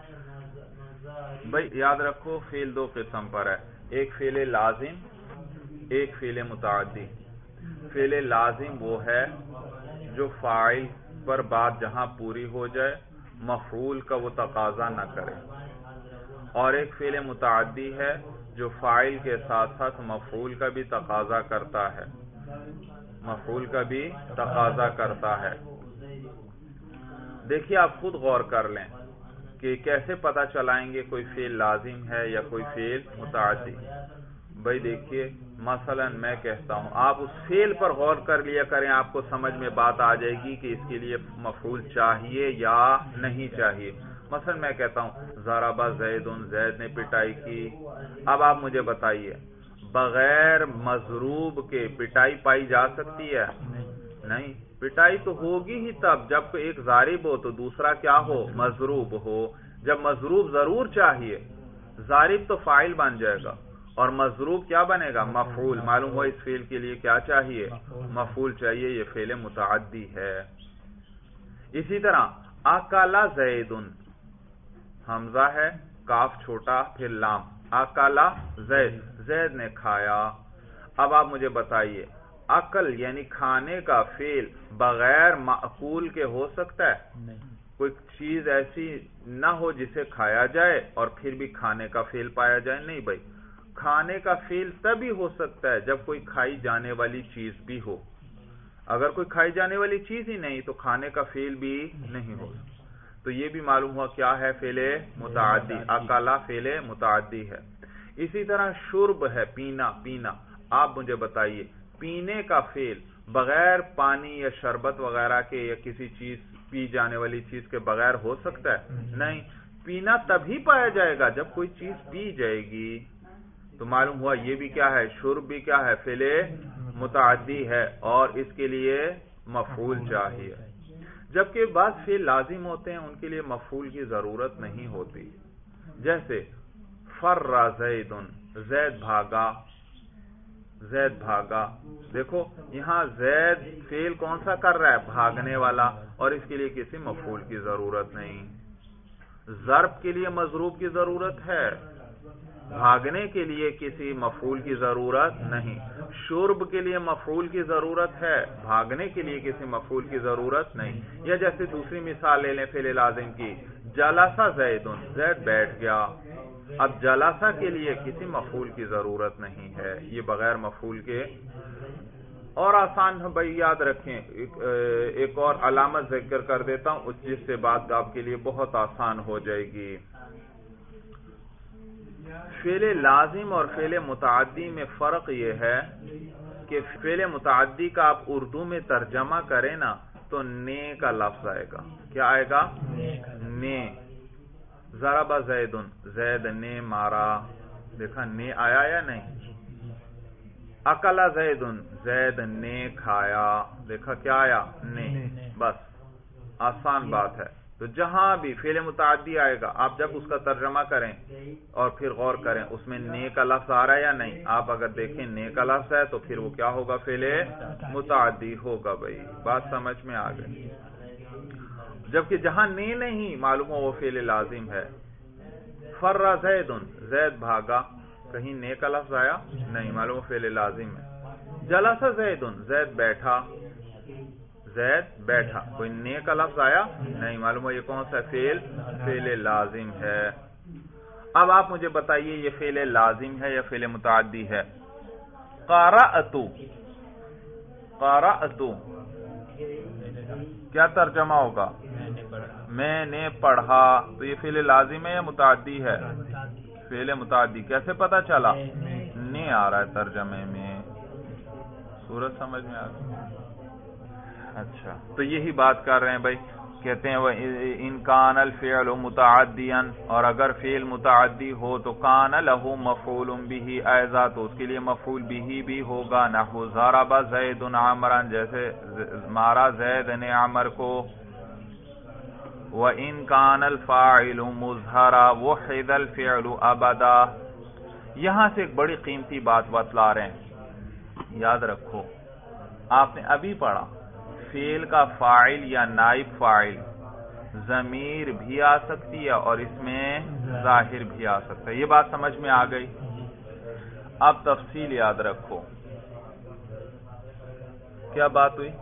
بھائی یاد رکھو فعل دو قسم پر ہے، ایک فعل لازم، ایک فعل متعدی۔ فعل لازم وہ ہے جو فاعل پر بات جہاں پوری ہو جائے مفعول کا وہ تقاضا نہ کرے، اور ایک فعل متعدی ہے جو فاعل کے ساتھ ساتھ مفعول کا بھی تقاضا کرتا ہے، مفعول کا بھی تقاضا کرتا ہے۔ دیکھیے آپ خود غور کر لیں کہ کیسے پتہ چلائیں گے کوئی فعل لازم ہے یا کوئی فعل متعدی۔ بھائی دیکھیے مثلا میں کہتا ہوں آپ اس فعل پر غور کر لیا کریں، آپ کو سمجھ میں بات آ جائے گی کہ اس کے لیے مفعول چاہیے یا نہیں چاہیے۔ مثلا میں کہتا ہوں ضرب زید، زید نے پٹائی کی۔ اب آپ مجھے بتائیے بغیر مضروب کے پٹائی پائی جا سکتی ہے؟ نہیں، پٹائی تو ہوگی ہی تب جب ایک ضارب ہو تو دوسرا کیا ہو؟ مضروب ہو۔ جب مضروب ضرور چاہیے، ضارب تو فاعل بن جائے گا اور مضروب کیا بنے گا؟ مفعول۔ معلوم ہو اس فعل کے لیے کیا چاہیے؟ مفعول چاہیے، یہ فعل متعدی ہے۔ اسی طرح اکل زید، حمزہ ہے، کاف چھوٹا پھر لام، اکل زید، زید نے کھایا۔ اب آپ مجھے بتائیے اکل یعنی کھانے کا فعل بغیر مأکول کے ہو سکتا ہے؟ کوئی چیز ایسی نہ ہو جسے کھایا جائے اور پھر بھی کھانے کا فعل پایا جائے؟ نہیں بھائی، کھانے کا فعل تبھی ہو سکتا ہے جب کوئی کھائی جانے والی چیز بھی ہو۔ اگر کوئی کھائی جانے والی چیز ہی نہیں تو کھانے کا فعل بھی نہیں ہو۔ تو یہ بھی معلوم ہوا کیا ہے؟ فعل متعدی۔ اکلا فعل متعدی ہے۔ اسی طرح شرب ہے، پینا، پینا۔ آپ مجھے بتائیے پینے کا فعل بغیر پانی یا شربت وغیرہ کے یا کسی چیز پی جانے والی چیز کے بغیر ہو سکتا ہے؟ نہیں، پینا تبھی پایا جائے گا جب کوئی چیز پی جائے گی۔ تو معلوم ہوا یہ بھی کیا ہے؟ شرب بھی کیا ہے؟ فعل متعدی ہے اور اس کے لیے مفعول چاہیے۔ جبکہ بعض فعل لازم ہوتے ہیں ان کے لیے مفعول کی ضرورت نہیں ہوتی، جیسے فر زید، زید بھاگا، زید بھاگا۔ دیکھو یہاں زید فعل کون سا کر رہا ہے؟ بھاگنے والا، اور اس کے لیے کسی مفعول کی ضرورت نہیں۔ ضرب کے لیے مضروب کی ضرورت ہے، بھاگنے کے لیے کسی مفعول کی ضرورت نہیں۔ شرب کے لیے مفعول کی ضرورت ہے، بھاگنے کے لیے کسی مفعول کی ضرورت نہیں۔ یا جیسے دوسری مثال لے لیں فعل لازم کی، جلسہ زید، زید بیٹھ گیا۔ اب جلسہ کے لیے کسی مفعول کی ضرورت نہیں ہے، یہ بغیر مفعول کے۔ اور آسان ہے بھائی، یاد رکھیں، ایک اور علامت ذکر کر دیتا ہوں جس سے بات آپ کے لیے بہت آسان ہو جائے گی۔ فعل لازم اور فعل متعدی میں فرق یہ ہے کہ فعل متعدی کا آپ اردو میں ترجمہ کریں نا تو نے کا لفظ آئے گا۔ کیا آئے گا؟ نے۔ ضرب زید، زید نے مارا، دیکھا نے آیا یا نہیں؟ اکل زید، زید نے کھایا، دیکھا کیا آیا؟ نے۔ بس آسان بات ہے۔ تو جہاں بھی فعل متعدی آئے گا آپ جب اس کا ترجمہ کریں اور پھر غور کریں اس میں نے کا لفظ آ رہا ہے یا نہیں، آپ اگر دیکھیں نے کا لفظ ہے تو پھر وہ کیا ہوگا؟ فعل متعدی ہوگا۔ بھائی بات سمجھ میں آ گئی؟ جبکہ جہاں نے نہیں معلوم ہو وہ فعل لازم ہے۔ فر زید، زید بھاگا، کہیں نے کا لفظ آیا؟ نہیں، معلوم فعل لازم ہے۔ جلسہ زید، زید بیٹھا، زید بیٹھا، کوئی نے کا لفظ آیا؟ نہیں، معلوم ہے یہ کون سا فعل لازم ہے۔ اب آپ مجھے بتائیے یہ فعل لازم ہے یا فعل متعدی ہے؟ قرأت، قرأت کیا ترجمہ ہوگا؟ میں نے پڑھا۔ تو یہ فعل لازم ہے یا متعدی ہے؟ فعل متعدی۔ کیسے پتا چلا؟ نے آ رہا ہے ترجمے میں، صورت سمجھ میں آ گئی؟ اچھا، تو یہی بات کر رہے ہیں بھائی، کہتے ہیں وہ ان کان الفعل متعدیا، اور اگر فعل متعدی ہو تو کان لہ مفعول بہ ایضا، تو اس کے لیے مفعول بہ بھی ہوگا۔ نحو ضرب زید عمرا، جیسے مارا زید نے عمر کو۔ وَإِن كَانَ الْفَاعِلُ مُظْهَرًا وُحِدَ الْفِعْلُ أَبَدًا۔ یہاں سے ایک بڑی قیمتی بات بتلا رہے ہیں، یاد رکھو، آپ نے ابھی پڑھا فعل کا فاعل یا نائب فاعل ضمیر بھی آ سکتی ہے اور اس میں ظاہر بھی آ سکتا ہے۔ یہ بات سمجھ میں آ گئی؟ اب تفصیل یاد رکھو، کیا بات ہوئی؟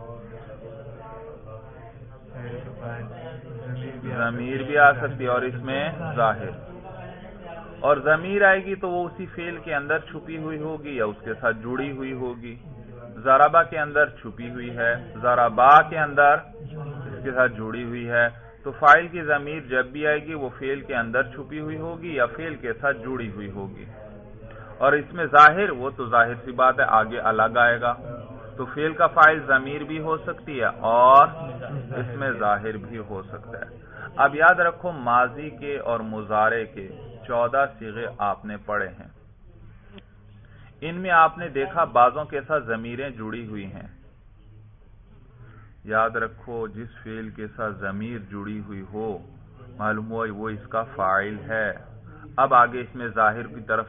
ضمیر بھی آ سکتی ہے اور اس میں ظاہر، اور ضمیر آئے گی تو وہ اسی فعل کے اندر چھپی ہوئی ہوگی یا اس کے ساتھ جڑی ہوئی ہوگی۔ ضربہ کے اندر چھپی ہوئی ہے، ضربا کے اندر اس کے ساتھ جڑی ہوئی ہے، تو فاعل کی ضمیر جب بھی آئے گی وہ فعل کے اندر چھپی ہوئی ہوگی یا فعل کے ساتھ جڑی ہوئی ہوگی۔ اور اس میں ظاہر، وہ تو ظاہر سی بات ہے آگے الگ آئے گا. تو فعل کا فاعل ضمیر بھی ہو سکتی ہے اور اس میں ظاہر بھی ہو سکتا ہے. اب یاد رکھو ماضی کے اور مضارع کے 14 صیغے آپ نے پڑھے ہیں. ان میں آپ نے دیکھا بعضوں کے ساتھ ضمیریں جڑی ہوئی ہیں. یاد رکھو جس فعل کے ساتھ ضمیر جڑی ہوئی ہو معلوم ہوا وہ اس کا فاعل ہے. اب آگے اس میں ظاہر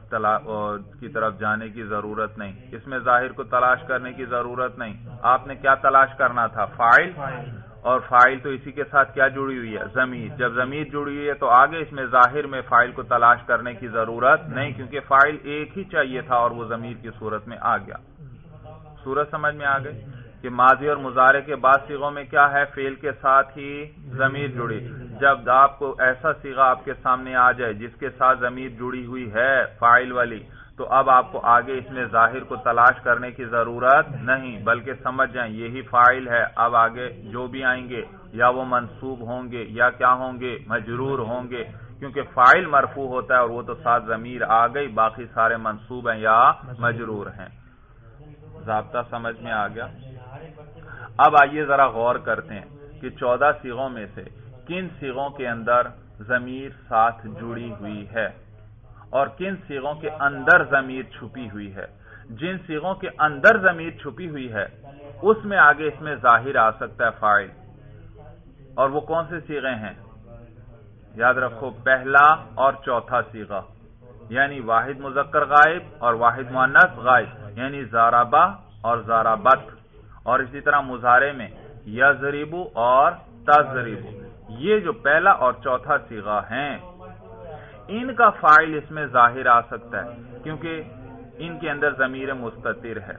کی طرف جانے کی ضرورت نہیں، اس میں ظاہر کو تلاش کرنے کی ضرورت نہیں. آپ نے کیا تلاش کرنا تھا؟ فاعل. اور فاعل تو اسی کے ساتھ کیا جڑی ہوئی ہے؟ ضمیر. جب ضمیر جڑی ہوئی ہے تو آگے اس میں ظاہر میں فاعل کو تلاش کرنے کی ضرورت نہیں، کیونکہ فاعل ایک ہی چاہیے تھا اور وہ ضمیر کی صورت میں آ گیا. صورت سمجھ میں آ گئی کہ ماضی اور مضارع کے بعد صیغوں میں کیا ہے؟ فعل کے ساتھ ہی ضمیر جڑی. جب آپ کو ایسا صیغہ آپ کے سامنے آ جائے جس کے ساتھ ضمیر جڑی ہوئی ہے فاعل والی، تو اب آپ کو آگے اس میں ظاہر کو تلاش کرنے کی ضرورت نہیں، بلکہ سمجھ جائیں یہی فاعل ہے. اب آگے جو بھی آئیں گے یا وہ منصوب ہوں گے یا کیا ہوں گے؟ مجرور ہوں گے، کیونکہ فاعل مرفوع ہوتا ہے اور وہ تو ساتھ ضمیر آ گئی، باقی سارے منصوب ہیں یا مجرور ہیں. ضابطہ سمجھ میں آ گیا؟ اب آئیے ذرا غور کرتے ہیں کہ 14 صیغوں میں سے کن صیغوں کے اندر ضمیر ساتھ جڑی ہوئی ہے اور کن صیغوں کے اندر ضمیر چھپی ہوئی ہے. جن صیغوں کے اندر ضمیر چھپی ہوئی ہے اس میں آگے اس میں ظاہر آ سکتا ہے فاعل. اور وہ کون سے صیغے ہیں؟ یاد رکھو پہلا اور چوتھا صیغہ، یعنی واحد مذکر غائب اور واحد مؤنث غائب، یعنی ضربہ اور ضربت. اور اسی طرح مضارع میں یضرب اور تضرب. یہ جو پہلا اور چوتھا صیغہ ہیں ان کا فاعل اس میں ظاہر آ سکتا ہے، کیونکہ ان کے اندر ضمیر مستتر ہے.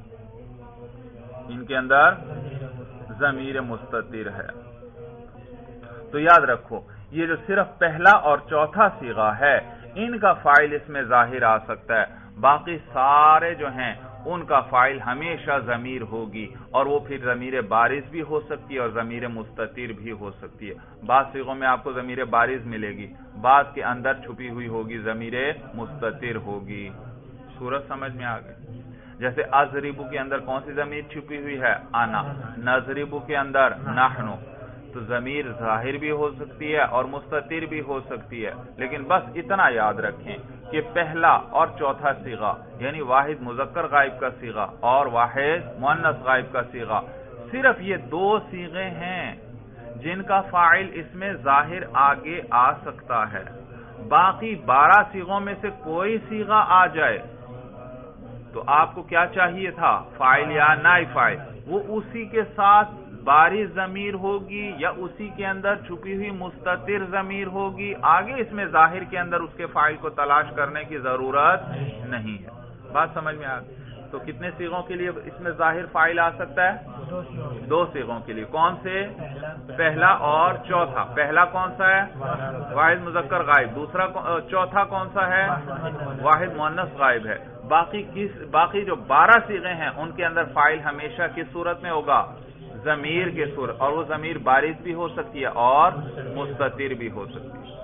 ان کے اندر ضمیر مستتر ہے. تو یاد رکھو یہ جو صرف پہلا اور چوتھا صیغہ ہے ان کا فاعل اس میں ظاہر آ سکتا ہے. باقی سارے جو ہیں ان کا فاعل ہمیشہ ضمیر ہوگی، اور وہ پھر ضمیر بارز بھی ہو سکتی ہے اور ضمیر مستتر بھی ہو سکتی ہے. بعض صیغوں میں آپ کو ضمیر بارز ملے گی، بعض کے اندر چھپی ہوئی ہوگی ضمیر مستتر ہوگی. صورت سمجھ میں آ گئی؟ جیسے اضربو کے اندر کون سی ضمیر چھپی ہوئی ہے؟ انا. نضربو کے اندر نحنو. تو ضمیر ظاہر بھی ہو سکتی ہے اور مستتر بھی ہو سکتی ہے، لیکن بس اتنا یاد رکھیں کہ پہلا اور چوتھا صیغہ یعنی واحد مذکر غائب کا صیغہ اور واحد مؤنث غائب کا صیغہ، صرف یہ دو صیغے ہیں جن کا فاعل اس میں ظاہر آگے آ سکتا ہے. باقی 12 صیغوں میں سے کوئی صیغہ آ جائے تو آپ کو کیا چاہیے تھا؟ فاعل یا نائب فاعل. وہ اسی کے ساتھ بارز ضمیر ہوگی یا اسی کے اندر چھپی ہوئی مستتر ضمیر ہوگی. آگے اس میں ظاہر کے اندر اس کے فاعل کو تلاش کرنے کی ضرورت نہیں ہے. بات سمجھ میں آ گئی؟ تو کتنے صیغوں کے لیے اس میں ظاہر فاعل آ سکتا ہے؟ 2 صیغوں کے لیے. کون سے؟ پہلا اور چوتھا. پہلا کون سا ہے؟ واحد مذکر غائب. دوسرا چوتھا کون سا ہے؟ واحد مؤنث غائب ہے. باقی جو 12 صیغے ہیں ان کے اندر فاعل ہمیشہ کس صورت میں ہوگا؟ ضمیر کے صورت، اور وہ ضمیر بارز بھی ہو سکتی ہے اور مستتر بھی ہو سکتی ہے.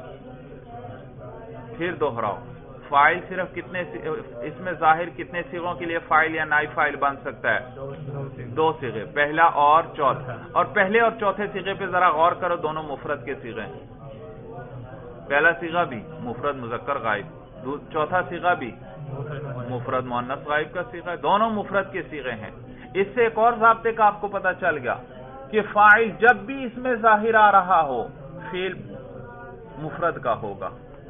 پھر دوہراؤ، فاعل صرف کتنے اس میں ظاہر کتنے صیغوں کے لیے فاعل یا نائب فاعل بن سکتا ہے؟ 2 صیغے، پہلا اور چوتھا. اور پہلے اور چوتھے صیغے پہ ذرا غور کرو، دونوں مفرد کے صیغے ہیں. پہلا صیغہ بھی مفرد مذکر غائب، چوتھا صیغہ بھی مفرد مؤنث غائب کا صیغہ، دونوں مفرد کے صیغے ہیں. اس سے ایک اور ضابطے کا آپ کو پتہ چل گیا کہ فاعل جب بھی اس میں ظاہر آ رہا ہو فعل مفرد کا ہوگا.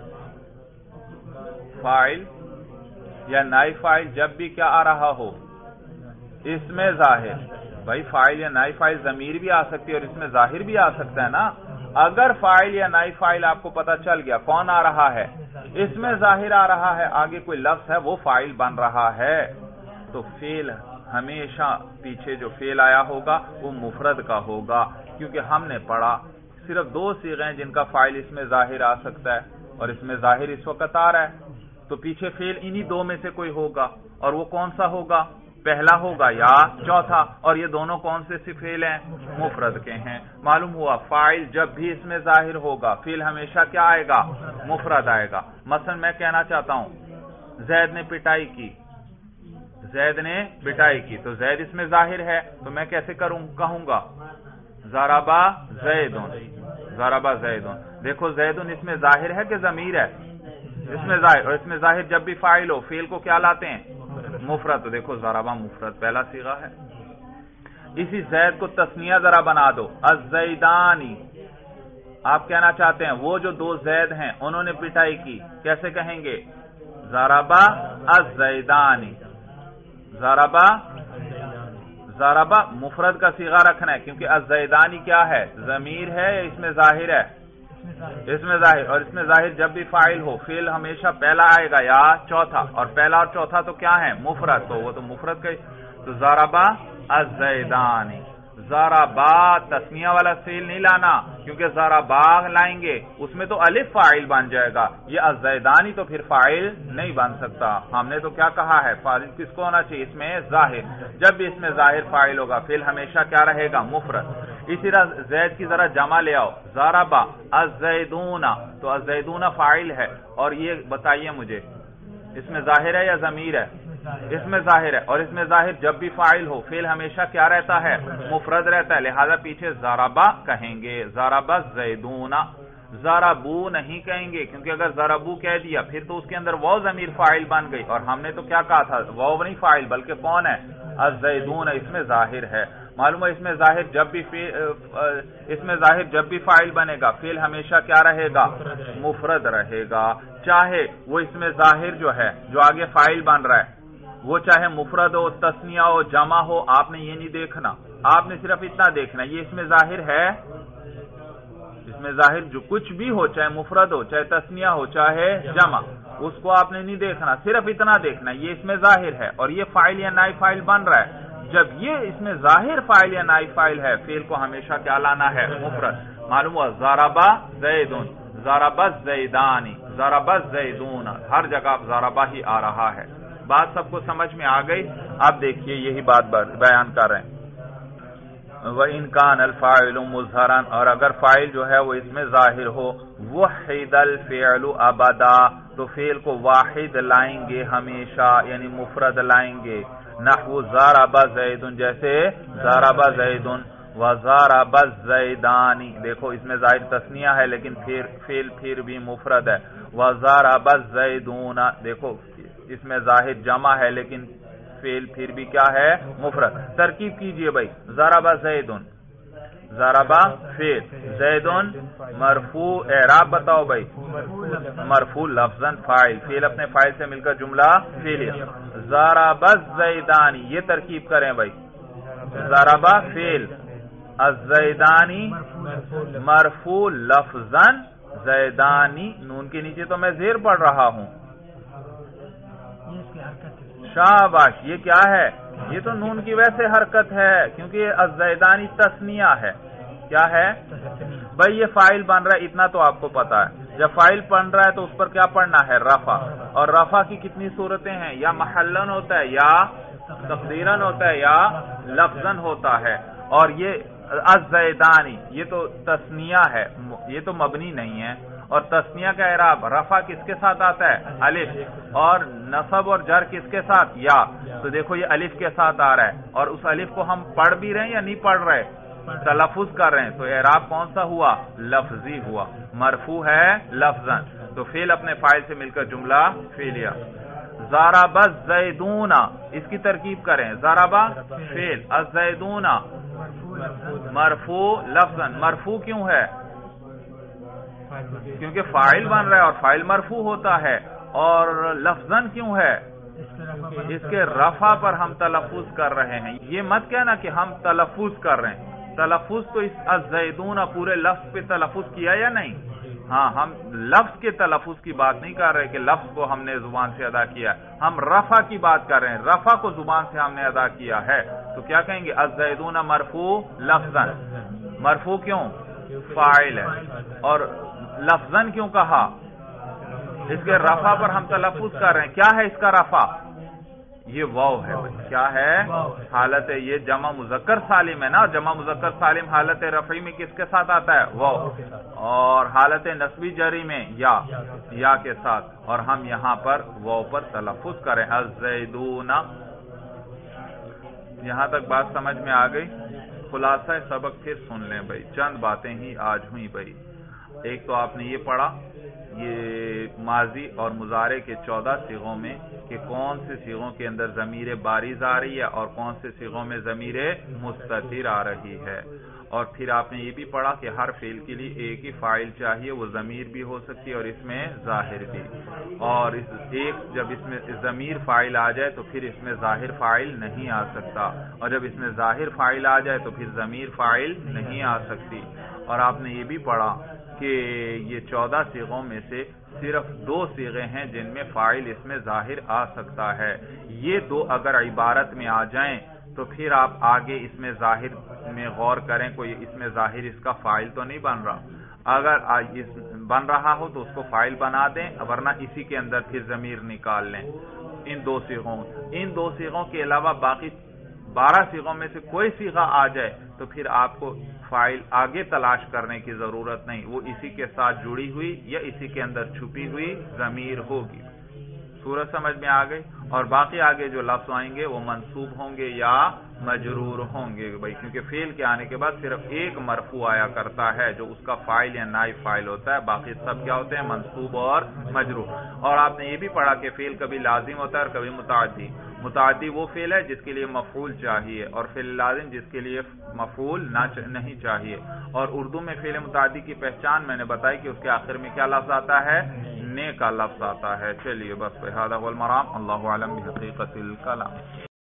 فاعل یا نائب فاعل جب بھی کیا آ رہا ہو اس میں ظاہر، بھائی فاعل یا نائب فاعل ضمیر بھی آ سکتی ہے اور اس میں ظاہر بھی آ سکتا ہے نا. اگر فاعل یا نائب فاعل آپ کو پتہ چل گیا کون آ رہا ہے، اس میں ظاہر آ رہا ہے، آگے کوئی لفظ ہے وہ فاعل بن رہا ہے، تو فعل ہمیشہ پیچھے جو فعل آیا ہوگا وہ مفرد کا ہوگا. کیونکہ ہم نے پڑھا صرف 2 صیغے ہیں جن کا فاعل اس میں ظاہر آ سکتا ہے اور اس میں ظاہر اس وقت آ رہا ہے، تو پیچھے فعل انہی 2 میں سے کوئی ہوگا. اور وہ کون سا ہوگا؟ پہلا ہوگا یا چوتھا. اور یہ دونوں کون سے فعل ہیں؟ مفرد کے ہیں. معلوم ہوا فاعل جب بھی اس میں ظاہر ہوگا فعل ہمیشہ کیا آئے گا؟ مفرد آئے گا. مثلا میں کہنا چاہتا ہوں زید نے پٹائی کی، زید نے پٹائی کی، تو زید اس میں ظاہر ہے، تو میں کیسے کہوں گا ضربا زیدن، ضربا زیدن۔ دیکھو زیدن اس میں ظاہر ہے کہ ضمیر ہے؟ اس میں ظاہر، اور اس میں ظاہر جب بھی فاعل ہو فعل کو کیا لاتے ہیں؟ مفرد، تو دیکھو ضربا مفرد پہلا صیغہ ہے۔ اسی زید کو تثنیہ ذرا بنا دو، الزیدانی، آپ کہنا چاہتے ہیں وہ جو دو زید ہیں انہوں نے پٹائی کی، کیسے کہیں گے؟ ضربا الزیدانی، ضربا، ضربا مفرد کا صیغہ رکھنا ہے کیونکہ الزیدانی کیا ہے؟ ضمیر ہے یا اس میں ظاہر ہے؟ اس میں ظاہر، اور اس میں ظاہر جب بھی فاعل ہو فعل ہمیشہ پہلا آئے گا یا چوتھا، اور پہلا اور چوتھا تو کیا ہے؟ مفرد، تو وہ تو مفرد کا، تو ضربا الزیدانی، ضربا تسنیہ والا فعل نہیں لانا کیونکہ ضربا لائیں گے اس میں تو الف فاعل بن جائے گا، یہ الزیدانی تو پھر فاعل نہیں بن سکتا۔ ہم نے تو کیا کہا ہے؟ فاعل کس کو ہونا چاہیے؟ اس میں ظاہر، جب بھی اس میں ظاہر فاعل ہوگا فعل ہمیشہ کیا رہے گا؟ مفرد۔ اسی طرح زید کی ذرا جمع لے آؤ، ضربا الزیدون، تو الزیدون فاعل ہے، اور یہ بتائیے مجھے اس میں ظاہر ہے یا ضمیر ہے؟ اس میں ظاہر ہے، اور اس میں ظاہر جب بھی فاعل ہو فعل ہمیشہ کیا رہتا ہے؟ مفرد رہتا ہے، لہذا پیچھے ضربا کہیں گے، ضربا زیدون، ضربو نہیں کہیں گے کیونکہ اگر ضربو کہہ دیا پھر تو اس کے اندر واو ضمیر فاعل بن گئی، اور ہم نے تو کیا کہا تھا؟ واو نہیں فاعل بلکہ کون ہے؟ الزیدون، اس میں ظاہر ہے۔ معلوم ہے اس میں ظاہر جب بھی فاعل بنے گا فعل ہمیشہ کیا رہے گا؟ مفرد رہے گا، چاہے وہ اس میں ظاہر جو ہے جو آگے فاعل بن رہا ہے وہ چاہے مفرد ہو، تثنیہ ہو، جمع ہو، آپ نے یہ نہیں دیکھنا، آپ نے صرف اتنا دیکھنا یہ اس میں ظاہر ہے، اس میں ظاہر جو کچھ بھی ہو، چاہے مفرد ہو، چاہے تثنیہ ہو، چاہے جمع، اس کو آپ نے نہیں دیکھنا، صرف اتنا دیکھنا یہ اس میں ظاہر ہے اور یہ فاعل یا نائب فاعل بن رہا ہے۔ جب یہ اس میں ظاہر فاعل یا نائب فاعل ہے فعل کو ہمیشہ کیا لانا ہے؟ مفرد۔ معلوم ہوا ضربا زیدن، ضربا زیدانی، ضربا زیدون، ہر جگہ ضربا ہی آ رہا ہے۔ بات سب کو سمجھ میں آ گئی؟ اب دیکھیے یہی بات بیان کر رہے ہیں، وَإِنْ كَانَ الْفَاعِلُ مُظْهَرًا، اور اگر فاعل جو ہے وہ اس میں ظاہر ہو، وَحِدَ الْفِعْلُ أَبَدًا، تو فعل کو واحد لائیں گے ہمیشہ، یعنی مفرد لائیں گے، نحو ضرب زید، جیسے ضرب زید، وضرب الزیدان، دیکھو اس میں ظاہر تثنیہ ہے لیکن فعل پھر بھی مفرد ہے، وضرب الزیدون، دیکھو اس میں ظاہر جمع ہے لیکن فعل پھر بھی کیا ہے؟ مفرد۔ ترکیب کیجئے بھائی، ضرب زید، ضرب فعل، زید مرفوع، اعراب بتاؤ بھائی، مرفوع لفظاً فاعل، فعل اپنے فاعل سے مل کر جملہ فعلیہ، ضرب الزیدانی، یہ ترکیب کریں بھائی، ضرب فعل، الزیدانی مرفوع لفظاً، زیدانی نون کے نیچے تو میں زیر پڑھ رہا ہوں، شاباش، یہ کیا ہے؟ یہ تو نون کی ویسے حرکت ہے کیونکہ الزیدانی تثنیہ ہے، کیا ہے بھائی؟ یہ فاعل بن رہا ہے اتنا تو آپ کو پتا ہے، جب فاعل بن رہا ہے تو اس پر کیا پڑھنا ہے؟ رفع، اور رفع کی کتنی صورتیں ہیں؟ یا محلن ہوتا ہے، یا تقدیرن ہوتا ہے، یا لفظن ہوتا ہے، اور یہ الزیدانی یہ تو تثنیہ ہے، یہ تو مبنی نہیں ہے، اور تثنیہ کا اعراب رفع کس کے ساتھ آتا ہے؟ الف، اور نصب اور جر کس کے ساتھ؟ یا، تو دیکھو یہ الف کے ساتھ آ رہا ہے، اور اس الف کو ہم پڑھ بھی رہے ہیں یا نہیں پڑھ رہے؟ تلفظ کر رہے ہیں، تو اعراب کون سا ہوا؟ لفظی ہوا، مرفوع ہے لفظاً، تو فعل اپنے فاعل سے مل کر جملہ فعلیہ۔ ضرب الزیدون، اس کی ترکیب کریں، ضرب فعل، الزیدون مرفوع لفظاً، مرفوع کیوں ہے؟ کیونکہ فاعل بن رہا ہے اور فاعل مرفوع ہوتا ہے، اور لفظاً کیوں ہے؟ اس کے رفع پر ہم تلفظ کر رہے ہیں، یہ مت کہنا کہ ہم تلفظ کر رہے ہیں، تلفظ تو اس الزیدون پورے لفظ پہ تلفظ کیا یا نہیں؟ ہاں، ہم لفظ کے تلفظ کی بات نہیں کر رہے کہ لفظ کو ہم نے زبان سے ادا کیا، ہم رفع کی بات کر رہے ہیں، رفع کو زبان سے ہم نے ادا کیا ہے، تو کیا کہیں گے؟ الزیدون مرفوع لفظاً، مرفوع کیوں؟ فاعل ہے، اور لفظاً کیوں کہا؟ اس کے رفع پر ہم تلفظ کر رہے ہیں، کیا ہے اس کا رفع؟ یہ واو ہے بھائی، کیا ہے؟ حالت یہ جمع مذکر سالم ہے نا، جمع مذکر سالم حالت رفعی میں کس کے ساتھ آتا ہے؟ واو، اور حالت نصبی جری میں یا کے ساتھ، اور ہم یہاں پر واو پر تلفظ کریں الزیدون۔ یہاں تک بات سمجھ میں آ گئی؟ خلاصہ سبق پھر سن لیں بھائی، چند باتیں ہی آج ہوئی بھائی۔ ایک تو آپ نے یہ پڑھا یہ ماضی اور مضارع کے 14 صیغوں میں کہ کون سے صیغوں کے اندر ضمیر بارز آ رہی ہے اور کون سے صیغوں میں ضمیر مستتر آ رہی ہے، اور پھر آپ نے یہ بھی پڑھا کہ ہر فعل کے لیے ایک ہی فاعل چاہیے، وہ ضمیر بھی ہو سکتی ہے اور اس میں ظاہر بھی، اور جب اس میں ضمیر فاعل آ جائے تو پھر اس میں ظاہر فاعل نہیں آ سکتا، اور جب اس میں ظاہر فاعل آ جائے تو پھر ضمیر فاعل نہیں آ سکتی۔ اور آپ نے یہ بھی پڑھا کہ یہ 14 صیغوں میں سے صرف 2 صیغے ہیں جن میں فاعل اس میں ظاہر آ سکتا ہے، یہ 2 اگر عبارت میں آ جائیں تو پھر آپ آگے اس میں ظاہر میں غور کریں، کوئی اس میں ظاہر اس کا فاعل تو نہیں بن رہا، اگر بن رہا ہو تو اس کو فاعل بنا دیں، ورنہ اسی کے اندر پھر ضمیر نکال لیں۔ ان 2 صیغوں کے علاوہ باقی 12 صیغوں میں سے کوئی صیغہ آ جائے تو پھر آپ کو فاعل آگے تلاش کرنے کی ضرورت نہیں، وہ اسی کے ساتھ جڑی ہوئی یا اسی کے اندر چھپی ہوئی ضمیر ہوگی۔ صورت سمجھ میں آ گئی؟ اور باقی آگے جو لفظ آئیں گے وہ منصوب ہوں گے یا مجرور ہوں گے بھائی، کیونکہ فعل کے آنے کے بعد صرف ایک مرفوع آیا کرتا ہے جو اس کا فاعل یا نائب فاعل ہوتا ہے، باقی سب کیا ہوتے ہیں؟ منصوب اور مجرور۔ اور آپ نے یہ بھی پڑھا کہ فعل کبھی لازم ہوتا ہے اور کبھی متعدی۔ متعدی وہ فعل ہے جس کے لیے مفعول چاہیے، اور فعل لازم جس کے لیے مفعول نہیں چاہیے۔ اور اردو میں فعل متعدی کی پہچان میں نے بتائی کہ اس کے آخر میں کیا لفظ آتا ہے؟ نے کا لفظ آتا ہے۔ چلیے بس بہذا والمرام، اللہ اعلم بحقیقت الکلام۔